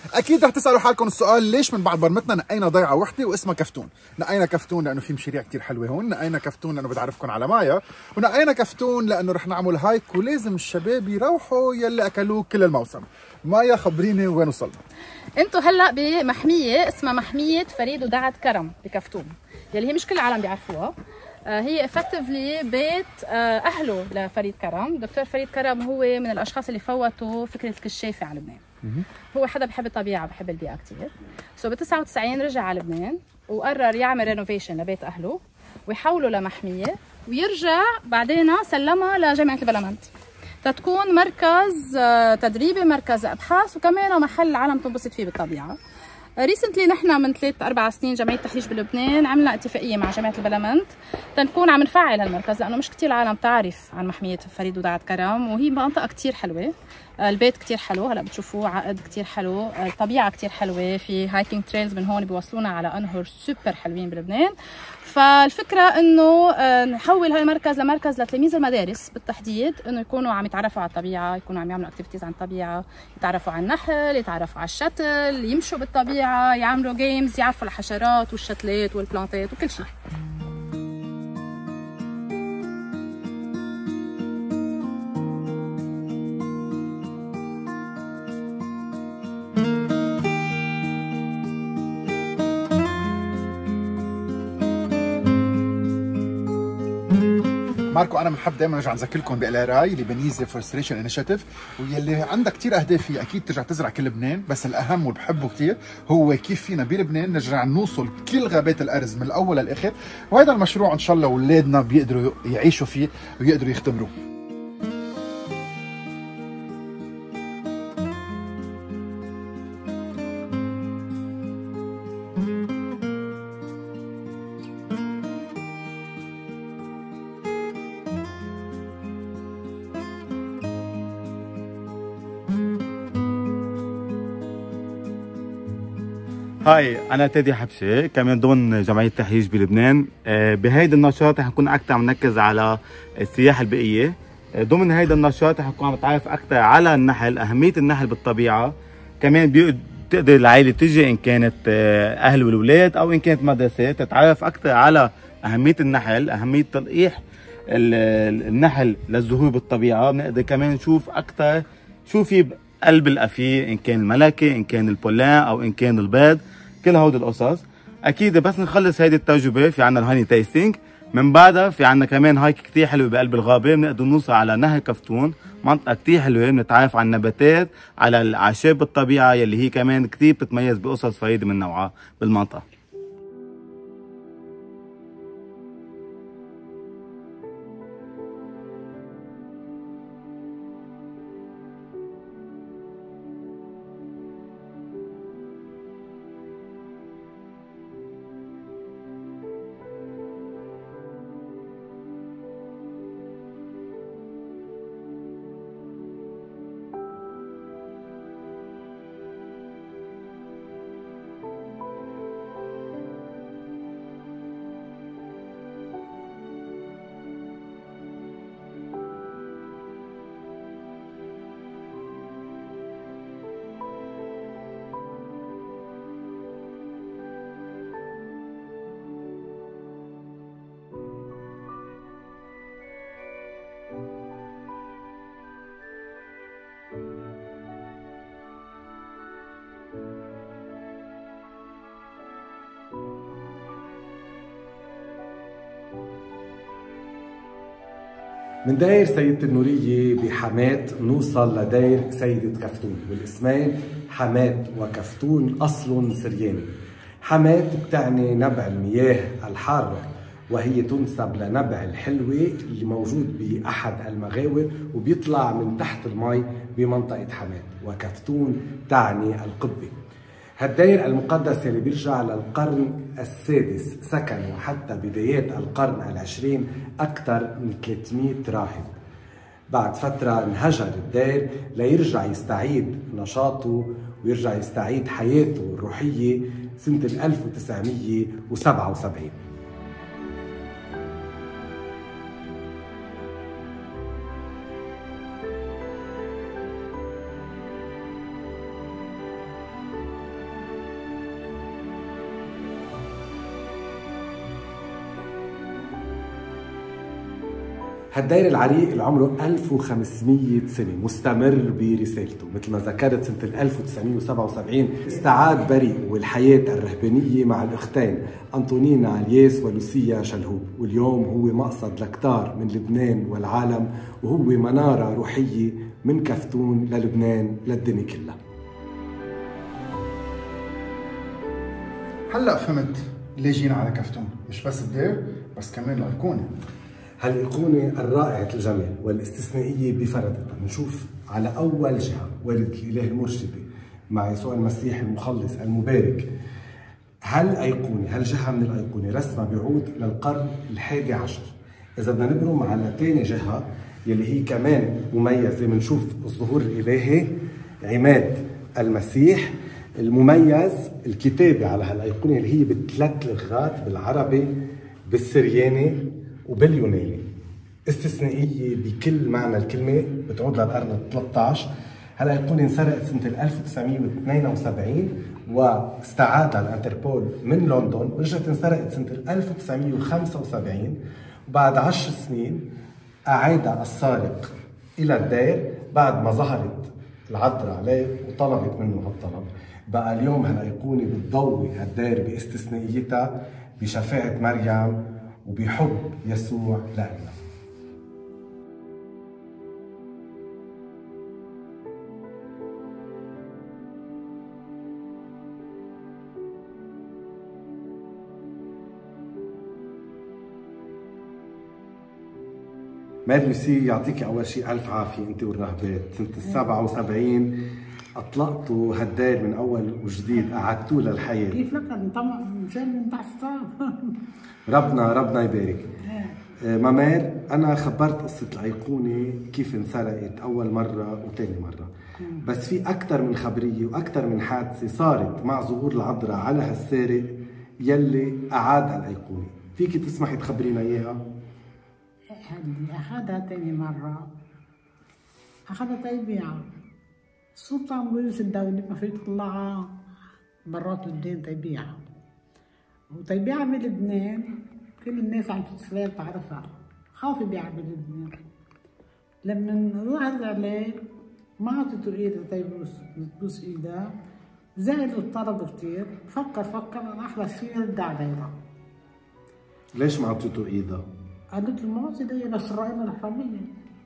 اكيد رح تسالوا حالكم السؤال ليش من بعد برمتنا نقينا ضيعه وحده واسمها كفتون. نقينا كفتون لانه في مشاريع كثير حلوه هون، نقينا كفتون لانه بتعرفكم على مايا، ونقينا كفتون لانه رح نعمل هايك ولازم الشباب يروحوا يلي اكلوه كل الموسم. مايا خبريني وين وصلنا؟ انتوا هلا بمحميه اسمها محميه فريد ودعت كرم بكفتون، يلي هي مش كل العالم بيعرفوها. هي افكتفلي بيت اهله لفريد كرم. دكتور فريد كرم هو من الاشخاص اللي فوتوا فكره الكشافه على لبنان. هو حدا بحب الطبيعه، بحب البيئه كثير. سو ب تسعة وتسعين رجع على لبنان وقرر يعمل رينوفيشن لبيت اهله ويحوله لمحميه، ويرجع بعدين سلمها لجامعه البلمنت تتكون مركز تدريبي، مركز ابحاث، وكمان محل العالم تنبسط فيه بالطبيعه. ريسنتلي نحن من ثلاث اربع سنين جمعيه تحريش بلبنان عملنا اتفاقيه مع جامعه البلمنت تنكون عم نفعل هالمركز، لانه مش كثير العالم تعرف عن محميه فريد ودعت كرم، وهي منطقه كثير حلوه. البيت كثير حلو، هلا بتشوفوه عقد كثير حلو، الطبيعه كثير حلوه، في هايكينج تريلز من هون بيوصلونا على انهر سوبر حلوين بلبنان. فالفكره انه نحول هاي المركز لمركز لتلاميذ المدارس بالتحديد، انه يكونوا عم يتعرفوا على الطبيعه، يكونوا عم يعملوا اكتيفيتيز عن الطبيعه، يتعرفوا على النحل، يتعرفوا على الشتل، يمشوا بالطبيعه، يعملوا جيمز، يعرفوا الحشرات والشتلات والبلانتات وكل شيء. ماركو، انا بنحب دائما نرجع نذكركم بإلاراي لبنيزه فورستريشن انيشيتيف، واللي عندها كثير اهداف هي اكيد ترجع تزرع كل لبنان، بس الاهم واللي بحبه كثير هو كيف فينا بلبنان نرجع نوصل كل غابات الارز من الاول للاخر، وهذا المشروع ان شاء الله اولادنا بيقدروا يعيشوا فيه ويقدروا يختبروه. هاي، أنا تادي حبشة كمان ضمن جمعية تحريش بلبنان. بهيدا النشاط رح نكون أكثر عم نركز على السياحة البيئية. ضمن هيدا النشاط رح نكون عم نتعرف أكثر على النحل، أهمية النحل بالطبيعة. كمان بتقدر العائلة تجي إن كانت أهل والولاد أو إن كانت مدرسة تتعرف أكثر على أهمية النحل، أهمية تلقيح النحل للزهور بالطبيعة. بنقدر كمان نشوف أكثر شو في قلب القفير، إن كان الملكة، إن كان البولان، أو إن كان البيض، كل هودي القصص. أكيد بس نخلص هيدي التجربة في عنا الهاني تيستينج، من بعدها في عنا كمان هايك كتير حلوة بقلب الغابة، بنقدر نوصل على نهر كفتون، منطقة كتير حلوة، بنتعرف على النباتات، على الأعشاب بالطبيعة يلي هي كمان كتير بتتميز بقصص فريدة من نوعها بالمنطقة. من داير سيدة النورية بحماة نوصل لداير سيدة كفتون، والاسمين حماة وكفتون أصل سرياني. حماة بتعني نبع المياه الحارة، وهي تنسب لنبع الحلوة اللي موجود بأحد المغاور وبيطلع من تحت المي بمنطقة حماة. وكفتون تعني القبة. هالدير المقدس اللي بيرجع للقرن السادس سكنوا حتى بدايات القرن العشرين أكثر من ثلاثمئة راهب. بعد فترة انهجر الدير ليرجع يستعيد نشاطه ويرجع يستعيد حياته الروحية سنة ألف وتسعمئة وسبعة وسبعين. هالدير العريق اللي عمره ألف وخمسمية سنة مستمر برسالته، مثل ما ذكرت سنة ألف وتسعمية وسبعة وسبعين استعاد بريء والحياة الرهبانية مع الأختين أنطونينا علياس ولوسيا شلهوب، واليوم هو مقصد لكتار من لبنان والعالم، وهو منارة روحية من كفتون للبنان للدنيا كلها. هلا فهمت ليه جينا على كفتون، مش بس الدير بس كمان الأيقونة. هالأيقونة الرائعة الجمال والاستثنائية بفردها بنشوف على أول جهة والدة الإله المرشدة مع يسوع المسيح المخلص المبارك. هالأيقونة هالجهة من الأيقونة رسمها بيعود للقرن الحادي عشر. إذا بدنا نبرم على ثاني جهة يلي هي كمان مميزة بنشوف الظهور الإلهي عماد المسيح المميز الكتابة على هالأيقونة اللي هي بثلاث لغات بالعربي بالسرياني وباليوناني، استثنائية بكل معنى الكلمة، بتعود للقرن الثالث عشر. هالأيقونة انسرقت سنة ألف وتسعمية واثنين وسبعين واستعادها الانتربول من لندن، ورجعت انسرقت سنة ألف وتسعمية وخمسة وسبعين، وبعد عشر سنين أعاد السارق إلى الدير بعد ما ظهرت العذراء عليه وطلبت منه هالطلب. بقى اليوم هالأيقونة بتضوي هالدير باستثنائيتها بشفاعة مريم وبحب يسوع لنا. مار لوسي يعطيك اول شيء الف عافيه انت والرهبات. سنه السبعة وسبعين اطلقتوا هالدير من اول وجديد، اعدتوه للحياه. كيف لك طبعا مشان من تحت الصعب. ربنا ربنا يبارك. مامار انا خبرت قصه الايقونه كيف انسرقت اول مره وثاني مره، بس في اكثر من خبريه واكثر من حادثه صارت مع ظهور العذراء على هالسارق يلي اعاد الايقونه. فيكي تسمحي تخبرينا اياها؟ اللي أخذها تاني مرة أخذها تيبيعها. السلطة مجلس الدولة ما في تطلعها برات لبنان تيبيعها، وتيبيعها بلبنان كل الناس عم تتفاعل تعرفها، خاف يبيعها بلبنان. لما ظهرت عليه ما عطيته ايدها تيبوس تبوس ايدها، زعل واضطرب كثير، فكر فكر انا احلى شيء رد عليها. ليش ما عطيته ايدها؟ قالت له ما عطيته ايدها اسرائيل الحرامية.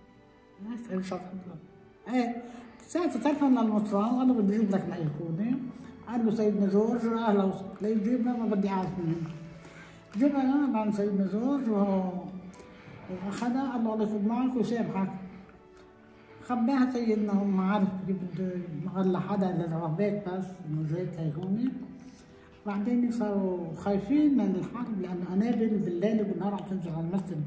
ما في شرط ايه ساعتها تلفن للمطران قال له بدي اجيب لك الايقونه. قال له سيدنا جورج اهلا وسهلا، ليه جيبها ما بدي اعرف منه. جبها انا عند سيدنا جورج واخذها قال له الله يفوت معك وسامحك. خباها سيدنا هو ما عارف كيف بده قال لحدا للرهبات بس انه جايت ايقونه. بعدين صاروا خايفين من الحرب لانه قنابل بالليل وبالنهار عم تنزل على المسجد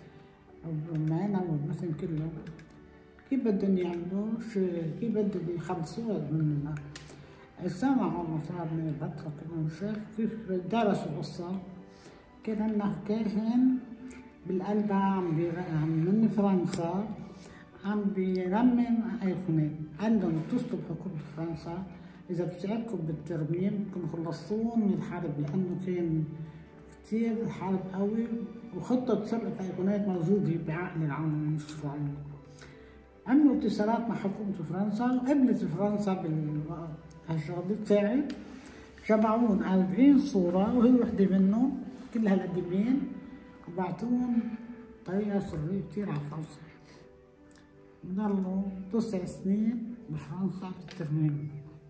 معنا والمسجد كله. كيف بدهم يعملوا كيف بدهم يخلصوها من سمعوا انه صار من البطرة كمان شيخ كيف درسوا القصة. كان عندنا كاهن بالقلب عم عم من فرنسا عم بيرمم ايقونات، عندهم تصلب حكومة فرنسا إذا بتساعدكم بالترميم كنتوا خلصتوهم من الحرب لأنه كان كثير الحرب قوي وخطة سرقة الأيقونات موجودة بعقل العام الإسرائيلي. عملوا اتصالات مع حكومة فرنسا وقبلت فرنسا بالشغلة تساعد. جمعون أربعين صورة وهي وحدة منهم كلها القديمين وبعتوهم طريقة سرية كثير على فرنسا. ضلوا تسع سنين بفرنسا بالترميم.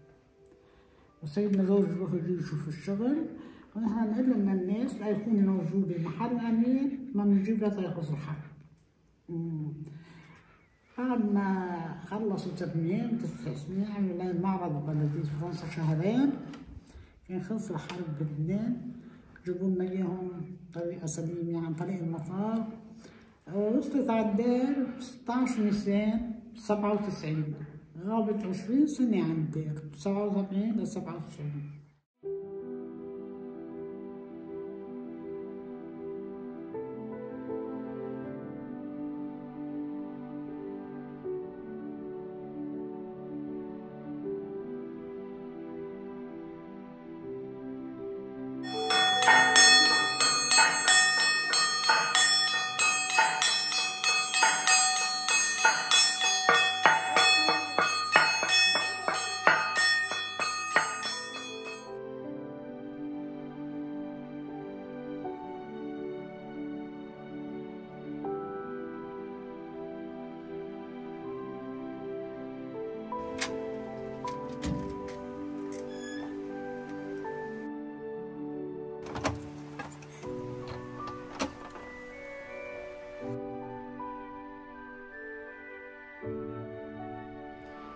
وسيدنا جورج بروح يجي يشوف الشغل ونحن نقول لنا الناس الأيقونة موجودة محل أمين ما بنجيبها تيخلص الحرب. بعد ما خلصوا ترميم تسع سنين عملوا لنا معرض ببلدية فرنسا شهرين، كان خلص الحرب بلبنان، جابوا لنا إياهم بطريقة سليمة عن طريق المطار. وصلت على الدير ستطعش نيسان سبعة وتسعين، غابت عشرين سنة عن الدير سبعة وسبعين ل سبعة وتسعين.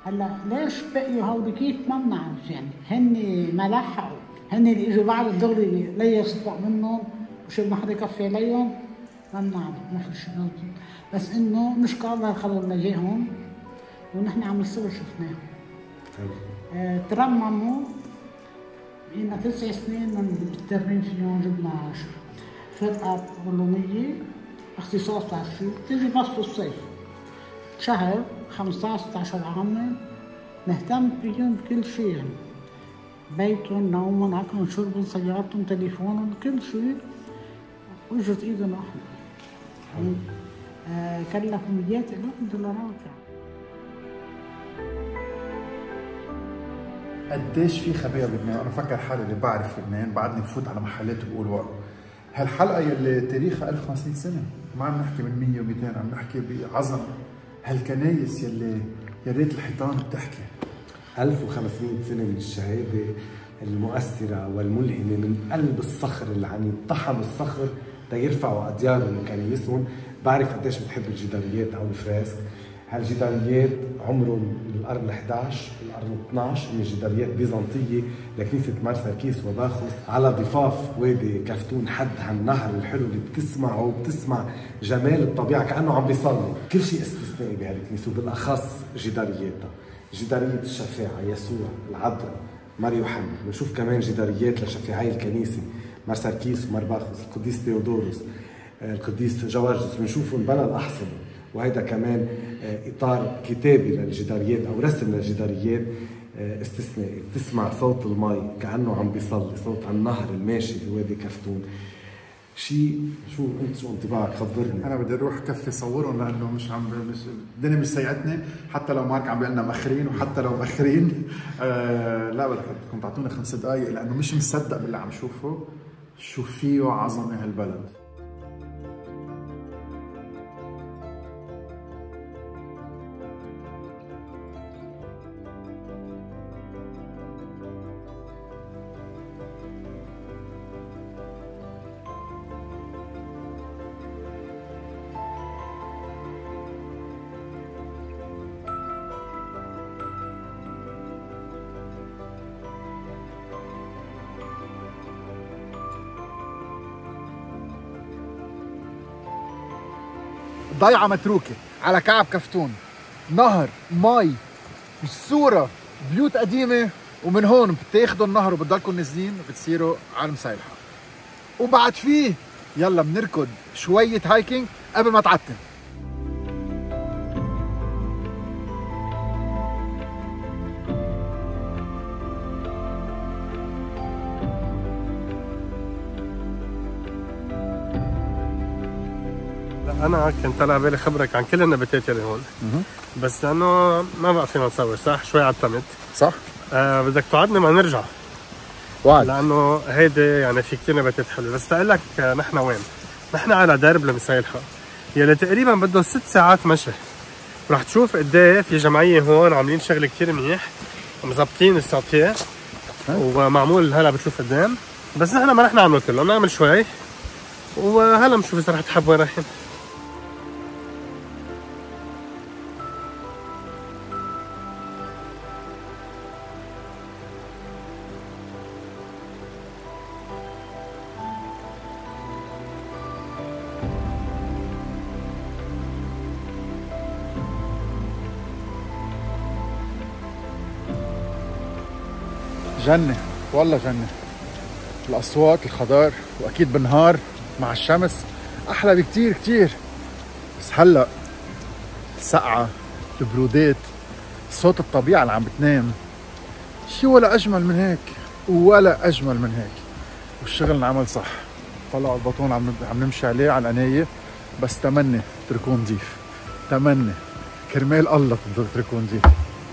هلا ليش بقيوا هودي كيف ما بنعرف يعني، هن ما لحقوا، هن اللي اجوا بعد الدغري ليش طلع منهم وشو ما حدا يكفي عليهم ما بنعرف ما في شيء، بس انه نشكر الله الخبر نجاهم ونحن عم نصور شفناهم. آه ترمموا بقينا تسع سنين مستمرين فيهم، جبنا فرقة بولونية اختصاص تعشيب تيجي فصل الصيف شهر خمسطعش ستطعش عام نهتم فيهم بكل شيء يعني بيتهم، نومهم، اكلهم، شربهم، سيارتهم، تليفونهم، كل شيء واجت ايدنا احنا. يعني آه كلفوا مئات الاف دولارات يعني. قديش في خبايا بلبنان؟ انا بفكر حالي اللي بعرف لبنان بعدني بفوت على محلات وبقول واو. هالحلقه يلي تاريخها ألف وخمسمية سنه، ما عم نحكي من مية ومئتين، عم نحكي بعظمه. هالكنايس يلي يا ريت الحيطان بتحكي. ألف وخمسمية سنه من الشهاده المؤثره والملهمه من قلب الصخر اللي عم يطحن الصخر تيرفعوا اديارهم وكنايسهم. بعرف قديش بتحب الجداريات او الفريسك. هالجداريات عمرهم القرن الحداشر والقرن اثناشر، من جداريات بيزنطيه لكنيسه مرسركيس وباخوس على ضفاف وادي كفتون، حد هالنهر الحلو اللي بتسمعه وبتسمع جمال الطبيعه كانه عم بيصلي. كل شيء استثنائي بهالكنيسه وبالاخص جدارياتها. جداريه الشفاعه يسوع، العذراء، مار يوحنا. بنشوف كمان جداريات لشفاعي الكنيسه مرسركيس ومرباخوس، القديس ثيودوروس، القديس جوارجس. بنشوفهم بلا الاحصنه، وهيدا كمان اطار كتابي للجداريات او رسم للجداريات استثنائي. بتسمع صوت المي كانه عم بيصلي، صوت النهر الماشي بوادي كفتون. شيء شو انت شو انطباعك؟ خبرني. انا بدي اروح كفي صورهم لانه مش عم مش الدنيا مش سيئتني، حتى لو مارك عم بيقول لنا مأخرين، وحتى لو مأخرين آه لا بدكم تعطونا خمس دقائق لانه مش مصدق باللي عم شوفه. شو فيه عظمه هالبلد. ضيعة متروكة على كعب كفتون، نهر، مي، صورة، بيوت قديمة، ومن هون بتاخدوا النهر وبتضلكم نازلين وبتصيروا على المسيلحة. وبعد فيه يلا بنركض شوية هايكينج قبل ما تعتم. انا كنت على بالي خبرك عن كل النباتات اللي هون، بس لانه ما بقى فينا نصور صح، شوي عتمت صح؟ آه بدك توعدني ما نرجع وعد، لانه هيدي يعني في كثير نباتات حلوه. بس تقول لك آه نحن وين؟ نحن على درب المسيلحه يلي تقريبا بده ست ساعات مشي. رح تشوف قد ايه في جمعيه هون عاملين شغل كثير منيح، مظبطين الساتيه ومعمول هلا بتشوف قدام. بس نحن ما رح نعمل كله، بنعمل شوي وهلا بنشوف اذا رح تحب وين رايحين. جنة والله جنة. الأصوات، الخضار، وأكيد بالنهار مع الشمس أحلى بكتير كتير. بس هلأ السقعة، البرودات، صوت الطبيعة اللي عم بتنام، شي ولا أجمل من هيك ولا أجمل من هيك. والشغل انعمل صح. طلعوا البطون عم عم نمشي عليه على القناية، بس تمني تركوه نظيف، تمني كرمال الله تتركوه نظيف.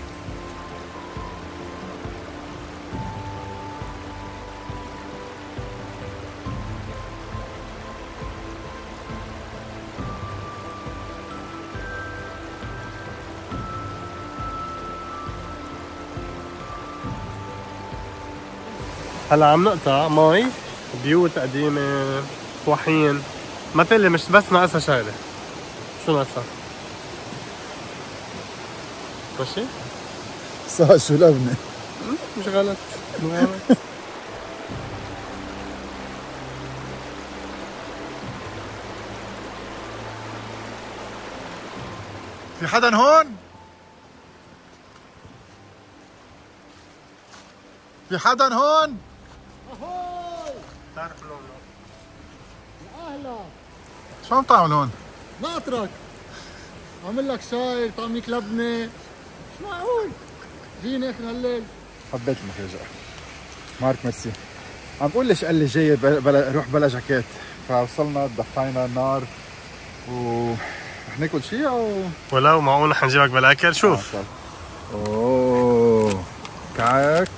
هلا عم نقطع مي، بيوت قديمة، طواحين، ما تقلي مش بس ناقصها شغلة. شو ناقصها؟ ماشي؟ صاج ولبنه. مش غلط. في حدا هون؟ في حدا هون؟ اهوي تعرف لون يا اهلا شو عم تعمل هون؟ ناطرك عامل لك شاي طعميك لبنه مش معقول جينا هيك الليل. حبيت المفاجأة. مارك ميرسي. عم بقول ليش قال لي جاي بلا روح بلا جاكيت، فوصلنا دفينا النار و رح ناكل شيء او ولو معقول رح نجيبك بالاكل. شوف. اوه كعك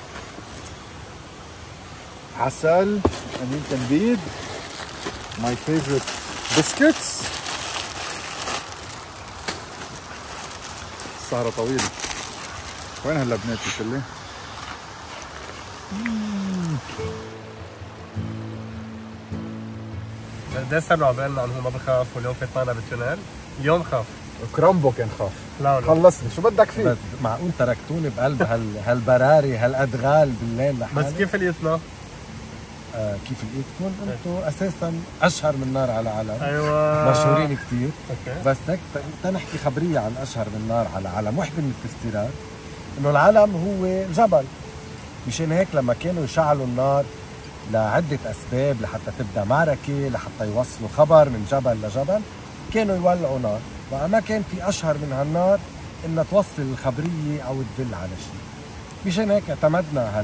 عسل امين تنبيد ماي فيفورت بسكتس. سهرة طويلة. وين هاللبنات كلها؟ قديش صار له عم بيقلنا انه ما بخاف واليوم فاتنا بالتونيل؟ اليوم خاف. كرامبو كان خاف. لا لا خلصني شو بدك فيه؟ معقول تركتوني بقلب هال هالبراري هالادغال بالليل لحالي؟ بس كيف لقيتنا؟ آه كيف لقيتكم؟ انتم اساسا اشهر من نار على علم. ايوه مشهورين كثير. اوكي. بس هيك تنحكي خبريه عن اشهر من نار على علم. وحده من التفسيرات انه العلم هو جبل، مشان هيك لما كانوا يشعلوا النار لعده اسباب، لحتى تبدا معركه، لحتى يوصلوا خبر من جبل لجبل، كانوا يولعوا نار. بقى ما كان في اشهر من هالنار انها توصل الخبريه او تدل على شيء. مشان هيك اعتمدنا هال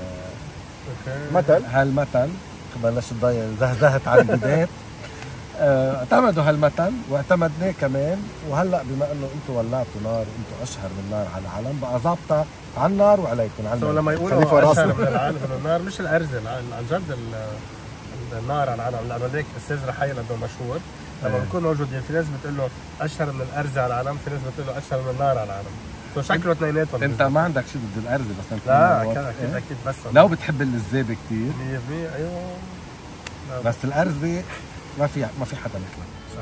مثل هالمثل. بلشت تضيع زهزهت على البدايات. اعتمدوا هالمثل واعتمدناه كمان، وهلا بما انه انتم ولعتوا نار وانتم اشهر من نار على العالم، بقى ظابطه على النار وعليكم على سو لما يقولوا اشهر من العالم من النار مش الارزل، عن جد النار على العالم، لانه ليك استاذ رحيل قد مشهور لما بنكون موجودين في ناس بتقول له اشهر من الارز على العالم، في ناس بتقول له اشهر من النار على العالم. سو شكله اثنيناتهم. انت ما عندك شيء ضد الارز بس انت لا اكيد اكيد اكيد بس لو بتحب اللزابه كثير مية بالمية. ايوه بس الارز ما في ما في حدا مثله. صح.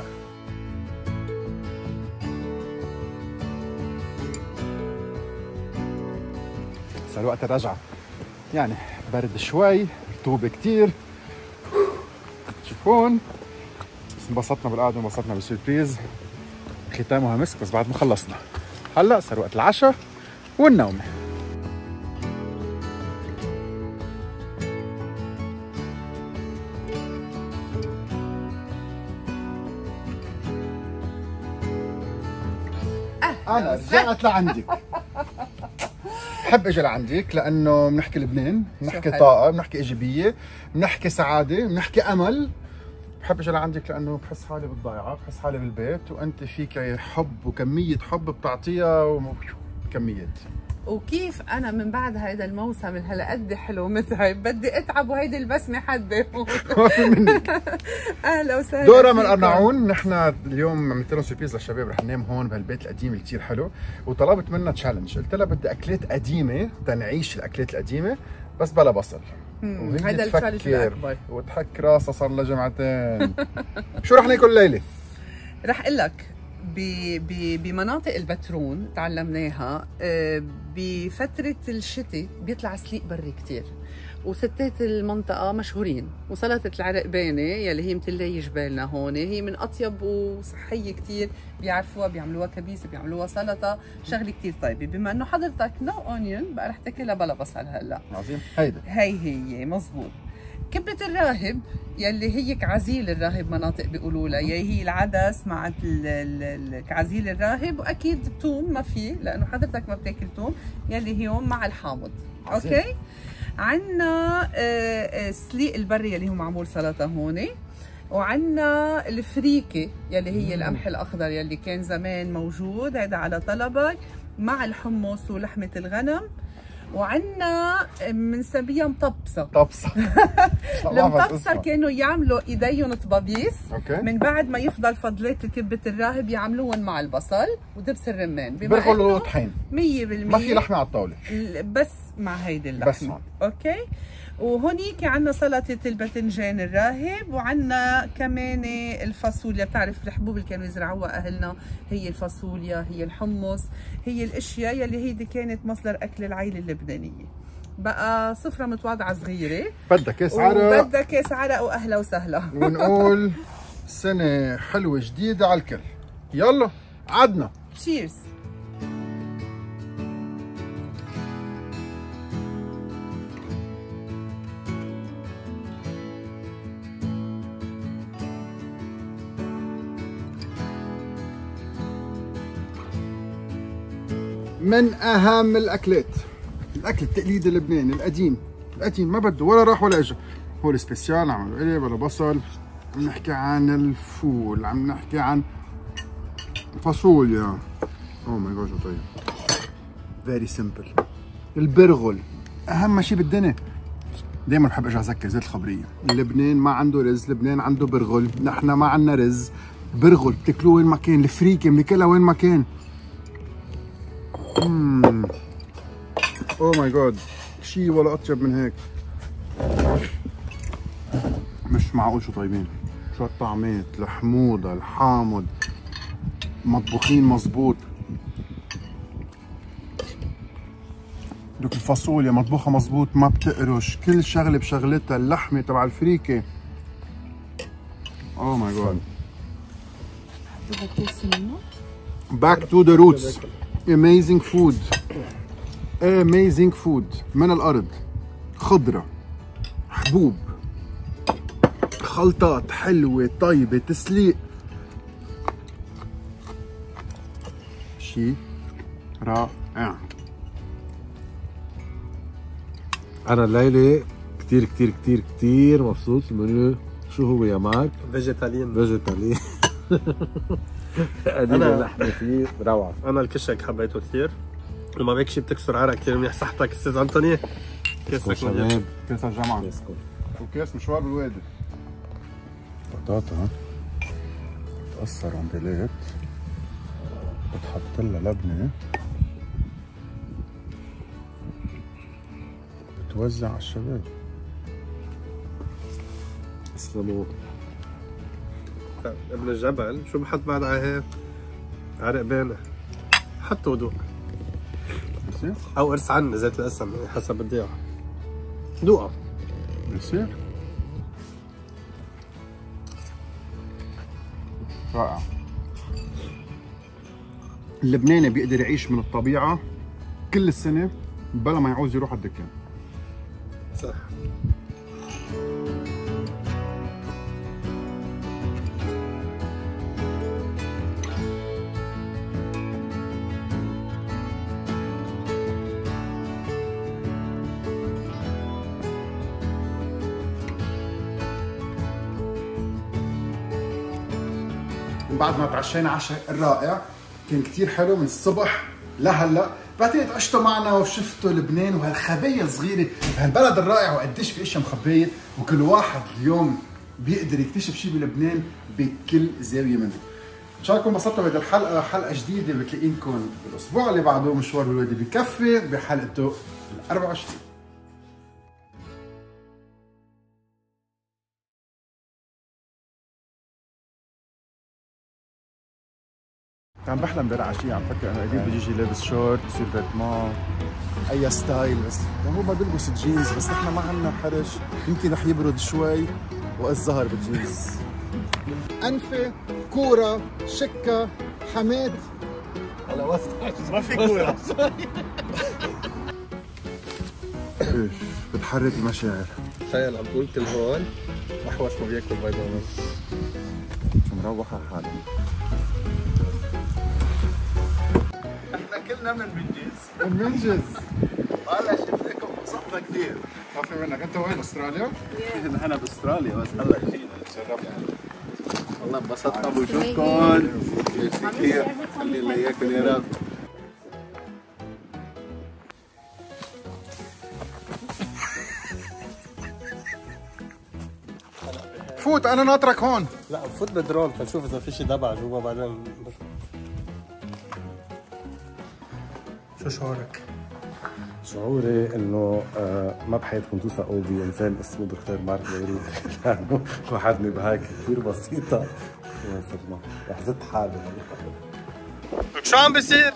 صار وقت الرجعة، يعني برد شوي، رطوبة كتير، تشوفون. بس انبسطنا بالقعدة وانبسطنا بالسربريز، ختامها مسك. بس بعد ما خلصنا هلا صار وقت العشاء والنومة. أنا رجعت لعندك. بحب اجي لعندك لانه بنحكي لبنان، بنحكي طاقه، بنحكي ايجابيه، بنحكي سعاده، بنحكي امل. بحب اجي لعندك لانه بحس حالي بالضيعه، بحس حالي بالبيت، وانت فيك حب وكميه حب بتعطيها وكميات. وكيف انا من بعد هيدا الموسم هالقد حلو متعب بدي اتعب وهيدي البسمه حده. ما في منك. اهلا وسهلا. دورة من القرنعون. نحن اليوم عملت لهم سربريز للشباب، رح ننام هون بهالبيت القديم اللي كثير حلو، وطلبت منها تشالنج. قلت لها بدي اكلات قديمه تنعيش الاكلات القديمه بس بلا بصل. هذا التشالنج الاكبر. وتحك راسها صار لها جمعتين. شو رح ناكل الليله؟ رح اقول لك بمناطق البترون تعلمناها بفترة الشتاء بيطلع سليق بري كتير، وستات المنطقة مشهورين. وسلطة العرقبانة يلي هي مثل جبالنا هون هي من أطيب وصحية كتير، بيعرفوها، بيعملوها كبيسة، بيعملوها سلطة، شغلة كتير طيبة. بما إنه حضرتك نو أونيون بقى رح تاكلها بلا بصل هلا. عظيم. هيدا هي هي مزبوط. كبة الراهب يلي هي كعزيل الراهب مناطق بيقولوا لها، يلي هي العدس مع كعزيل الراهب، واكيد توم ما في لانه حضرتك ما بتاكل توم، يلي هي مع الحامض. عظيم. اوكي. عندنا سليق البري يلي هو معمول سلطه هون، وعندنا الفريكه يلي هي القمح الاخضر يلي كان زمان موجود، هذا على طلبك، مع الحمص ولحمه الغنم. وعندنا بنسميها مطبسه. طبسه. المطبسه كانوا يعملوا ايديهم طبابيس، اوكي، من بعد ما يفضل فضلات كبه الراهب يعملوهم مع البصل ودبس الرمان، برغل طحين مية بالمية. ما في لحمه على الطاوله بس مع هيدي اللحمه بس. اوكي. وهونيك عندنا سلطه الباذنجان الراهب، وعندنا كمان الفاصوليا. بتعرف الحبوب اللي كانوا يزرعوها اهلنا هي الفاصوليا، هي الحمص، هي الاشياء يلي هيدي كانت مصدر اكل العائله اللبنانيه. بقى سفره متواضعه صغيره، بدها كاس عرق، بدها كاس عرق، واهلا وسهلا. ونقول سنه حلوه جديده على الكل. يلا عدنا تشيرز. من اهم الاكلات، الاكل التقليدي اللبناني القديم القديم ما بده ولا راح ولا اجى. هو السبيسيال عملوا قلي بلا بصل. عم نحكي عن الفول، عم نحكي عن فاصوليا. اوه ماي جاد طيب، فيري سمبل. البرغل اهم شيء بالدنيا. دائما بحب ارجع اذكر زيت الخبريه، لبنان ما عنده رز، لبنان عنده برغل. نحن ما عندنا رز، برغل بتاكلوه وين ما كان. الفريكه بناكلها وين ما كان. اممم اوه ماي جاد، شيء ولا اطيب من هيك. مش معقول شو طيبين، شو الطعمات، الحموضه، الحامض، مطبوخين مزبوط. دوك الفاصوليا مطبوخه مزبوط، ما بتقرش، كل شغله بشغلتها. اللحمه تبع الفريكه اوه ماي جاد. Back to the roots. Amazing food. Amazing food. من الأرض. خضرة، حبوب، خلطات حلوة طيبة، تسليق. شي رائع. أنا الليلة كتير كتير كتير كتير مبسوط. المنيو شو هو يا مارك؟ فيجيتاليان. فيجيتاليان. قليل اللحمة فيه روعة. انا الكشك حبيته كثير، وما بيك شيء بتكسر عرق كثير منيح. صحتك استاذ انطوني. كاسك شباب، كاس الجامعة وكاس مشوار بالوادي. بطاطا بتقصر رونديلات، بتحط لها لبنة، بتوزع على الشباب. اسلموا. ابن الجبل شو بحط بعد على هيك؟ عرق بانه. حط وضوء او ارس عني زيت القسم حسب الضيعه. دوقها بصير رائع. اللبناني بيقدر يعيش من الطبيعة كل السنة بلا ما يعوز يروح على الدكان. صح. بعد ما تعشينا عشاء الرائع كان كتير حلو من الصبح لهلا. بعتقد عشتوا معنا وشفتوا لبنان وهالخبايا الصغيره بهالبلد الرائع، وقديش في اشياء مخبيه، وكل واحد اليوم بيقدر يكتشف شيء بلبنان بكل زاويه منه. ان شاء الله تكونوا انبسطتوا بهذه الحلقه. حلقه جديده بتلاقينكم الاسبوع اللي بعده. مشوار بالوادي بكفي بحلقته ال أربعة وعشرين. عم بحلم امبارح عشية، عم فكر انا قريب بيجي لابس شورت سيرفيتمون اي ستايل، بس هو ما بيلبس جينز، بس نحن ما عندنا حرج، يمكن رح يبرد شوي وقت ظهر بالجينز. انفه، كوره، شكه، حماد على وسط ما في كوره. ايش بتحرك المشاعر. تخيل عم تقول كل هون احوش ما بياكل بيضاوي. مروح على حالي. احنا كلنا بننجز بننجز. والله شفناكم انبسطنا كثير. ما في منك. انت وين استراليا؟ انا باستراليا بس هلا جينا تشرفنا. والله انبسطنا بوجودكم كثير. خلي الله ياكل يا رب. فوت انا ناطرك هون. لا فوت بدرون تنشوف اذا في شيء دبع جوا بعدين. شو شعورك؟ شعوري انه آه ما بحياتكم توثقوا بانسان اسمه دكتور مارك بيروت لانه وحدني بهيك كثير بسيطه وصرنا حزت حالي. شو عم بيصير؟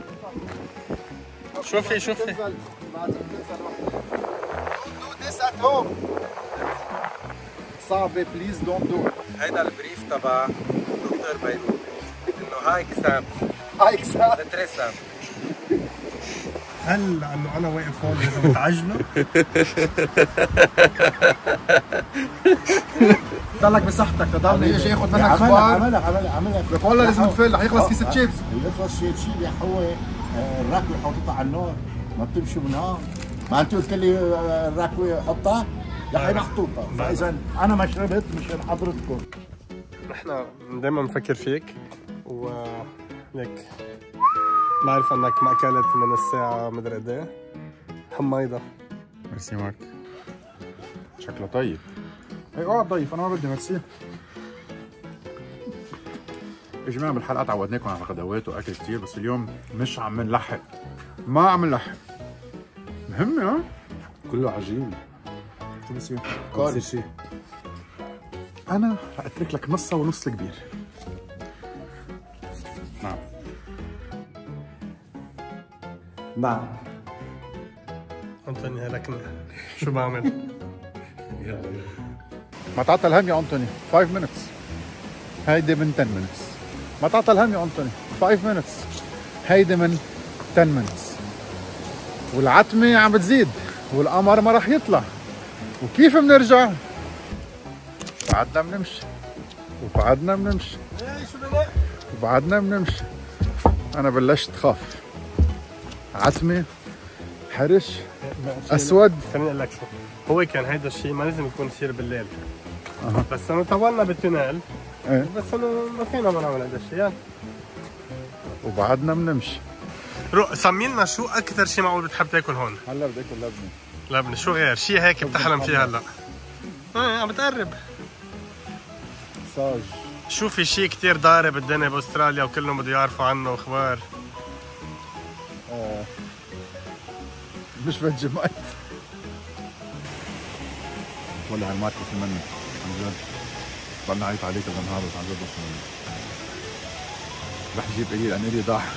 شوفي شوفي صعبة بليز دونت دو. هيدا البريف تبع دكتور بيروت انه هايك سام هايك سام تري سام. هل لانه انا واقف هون لازم اتعجله؟ ضلك بصحتك تضلني ايش ياخذ منك عملها اخبار. عملها عملها عملها لك والله لازم تفل رح يخلص كيس تشيبس. يخلص شيء شيء هو آه، الراكوه حاططها على النار ما بتمشي منها. ما انت قلت لي آه، الراكوه حطها لحي محطوطه. فاذا انا ما شربت مشان حضرتكم. نحن دائما بنفكر فيك و ليك بعرف انك ما اكلت من الساعة مدري قد ايه. حميضة. ميرسي مارك. شكله طيب. اي اقعد ضيف انا ما بدي ميرسي. يا جماعة بالحلقات عودناكم على غدوات واكل كثير بس اليوم مش عم نلحق. ما عم نلحق. مهمة ها؟ كله عجين. شو بصير؟ كل شيء. انا رح اترك لك نصها ونص الكبير. نعم. نعم. انطوني هلكني. شو بعمل؟ ما تعطى الهم يا انطوني. خمس minutes. هيدي من عشرة minutes. ما تعطى الهم يا انطوني. خمس minutes. هيدي من عشرة minutes. والعتمة عم بتزيد والقمر ما رح يطلع. وكيف بنرجع؟ بعدنا بنمشي وبعدنا بنمشي وبعدنا بنمشي. انا بلشت خاف. عتمة حرش اسود. خليني اقول لك شو هو كان هيدا الشيء ما لازم يكون يصير بالليل. أه. بس انه طولنا بالتونيل. ايه. بس انه ما فينا ما نعمل هيدا الشيء. وبعدنا بنمشي. روح سمي لنا شو اكثر شيء معقول بتحب تاكل هون؟ هلا بدي اكل لبنه. لبنه شو غير؟ شيء هيك بتحلم فيه هلا. ايه عم بتقرب. ساج. شو في شيء كثير ضارب الدنيا باستراليا وكلهم بده يعرفوا عنه اخبار. آه. مش بتجمعت. والله هالماركة في مني عن جد. ضلني عيط عليك بالنهار بس عن جد بس مني. رح جيب إلي لأن إلي ضاع.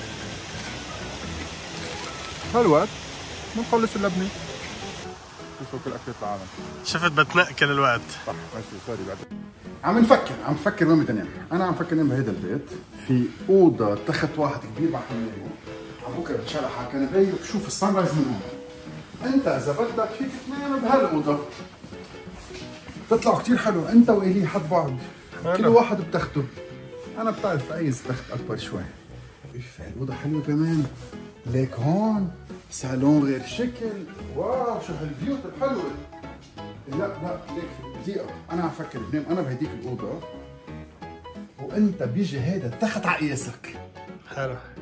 هالوقت بنخلص اللبنة. بشوف كل أكلة العالم. شفت بتنق كل الوقت. صح ماشي سوري بعد. عم نفكر عم نفكر وين بدنا ننام. أنا عم فكر ننام بهيدا البيت في أوضة تخت واحد كبير مع حمام. على بكره بتشرح على كنبايه وبشوف الصن رايز من هون. انت اذا بدك فيك تنام بهالاوضه. بتطلعوا كثير حلو انت والي حد بعض. كل واحد بتخته. انا بتعرف ايز تخت اكبر شوي. اوف هالاوضه حلوه كمان. ليك هون صالون غير شكل. واو شو هالفيوت الحلوه. لا لا ليك دقيقه انا عم فكر بنام انا بهديك الاوضه وانت بيجي هيدا تحت على قياسك. حلو.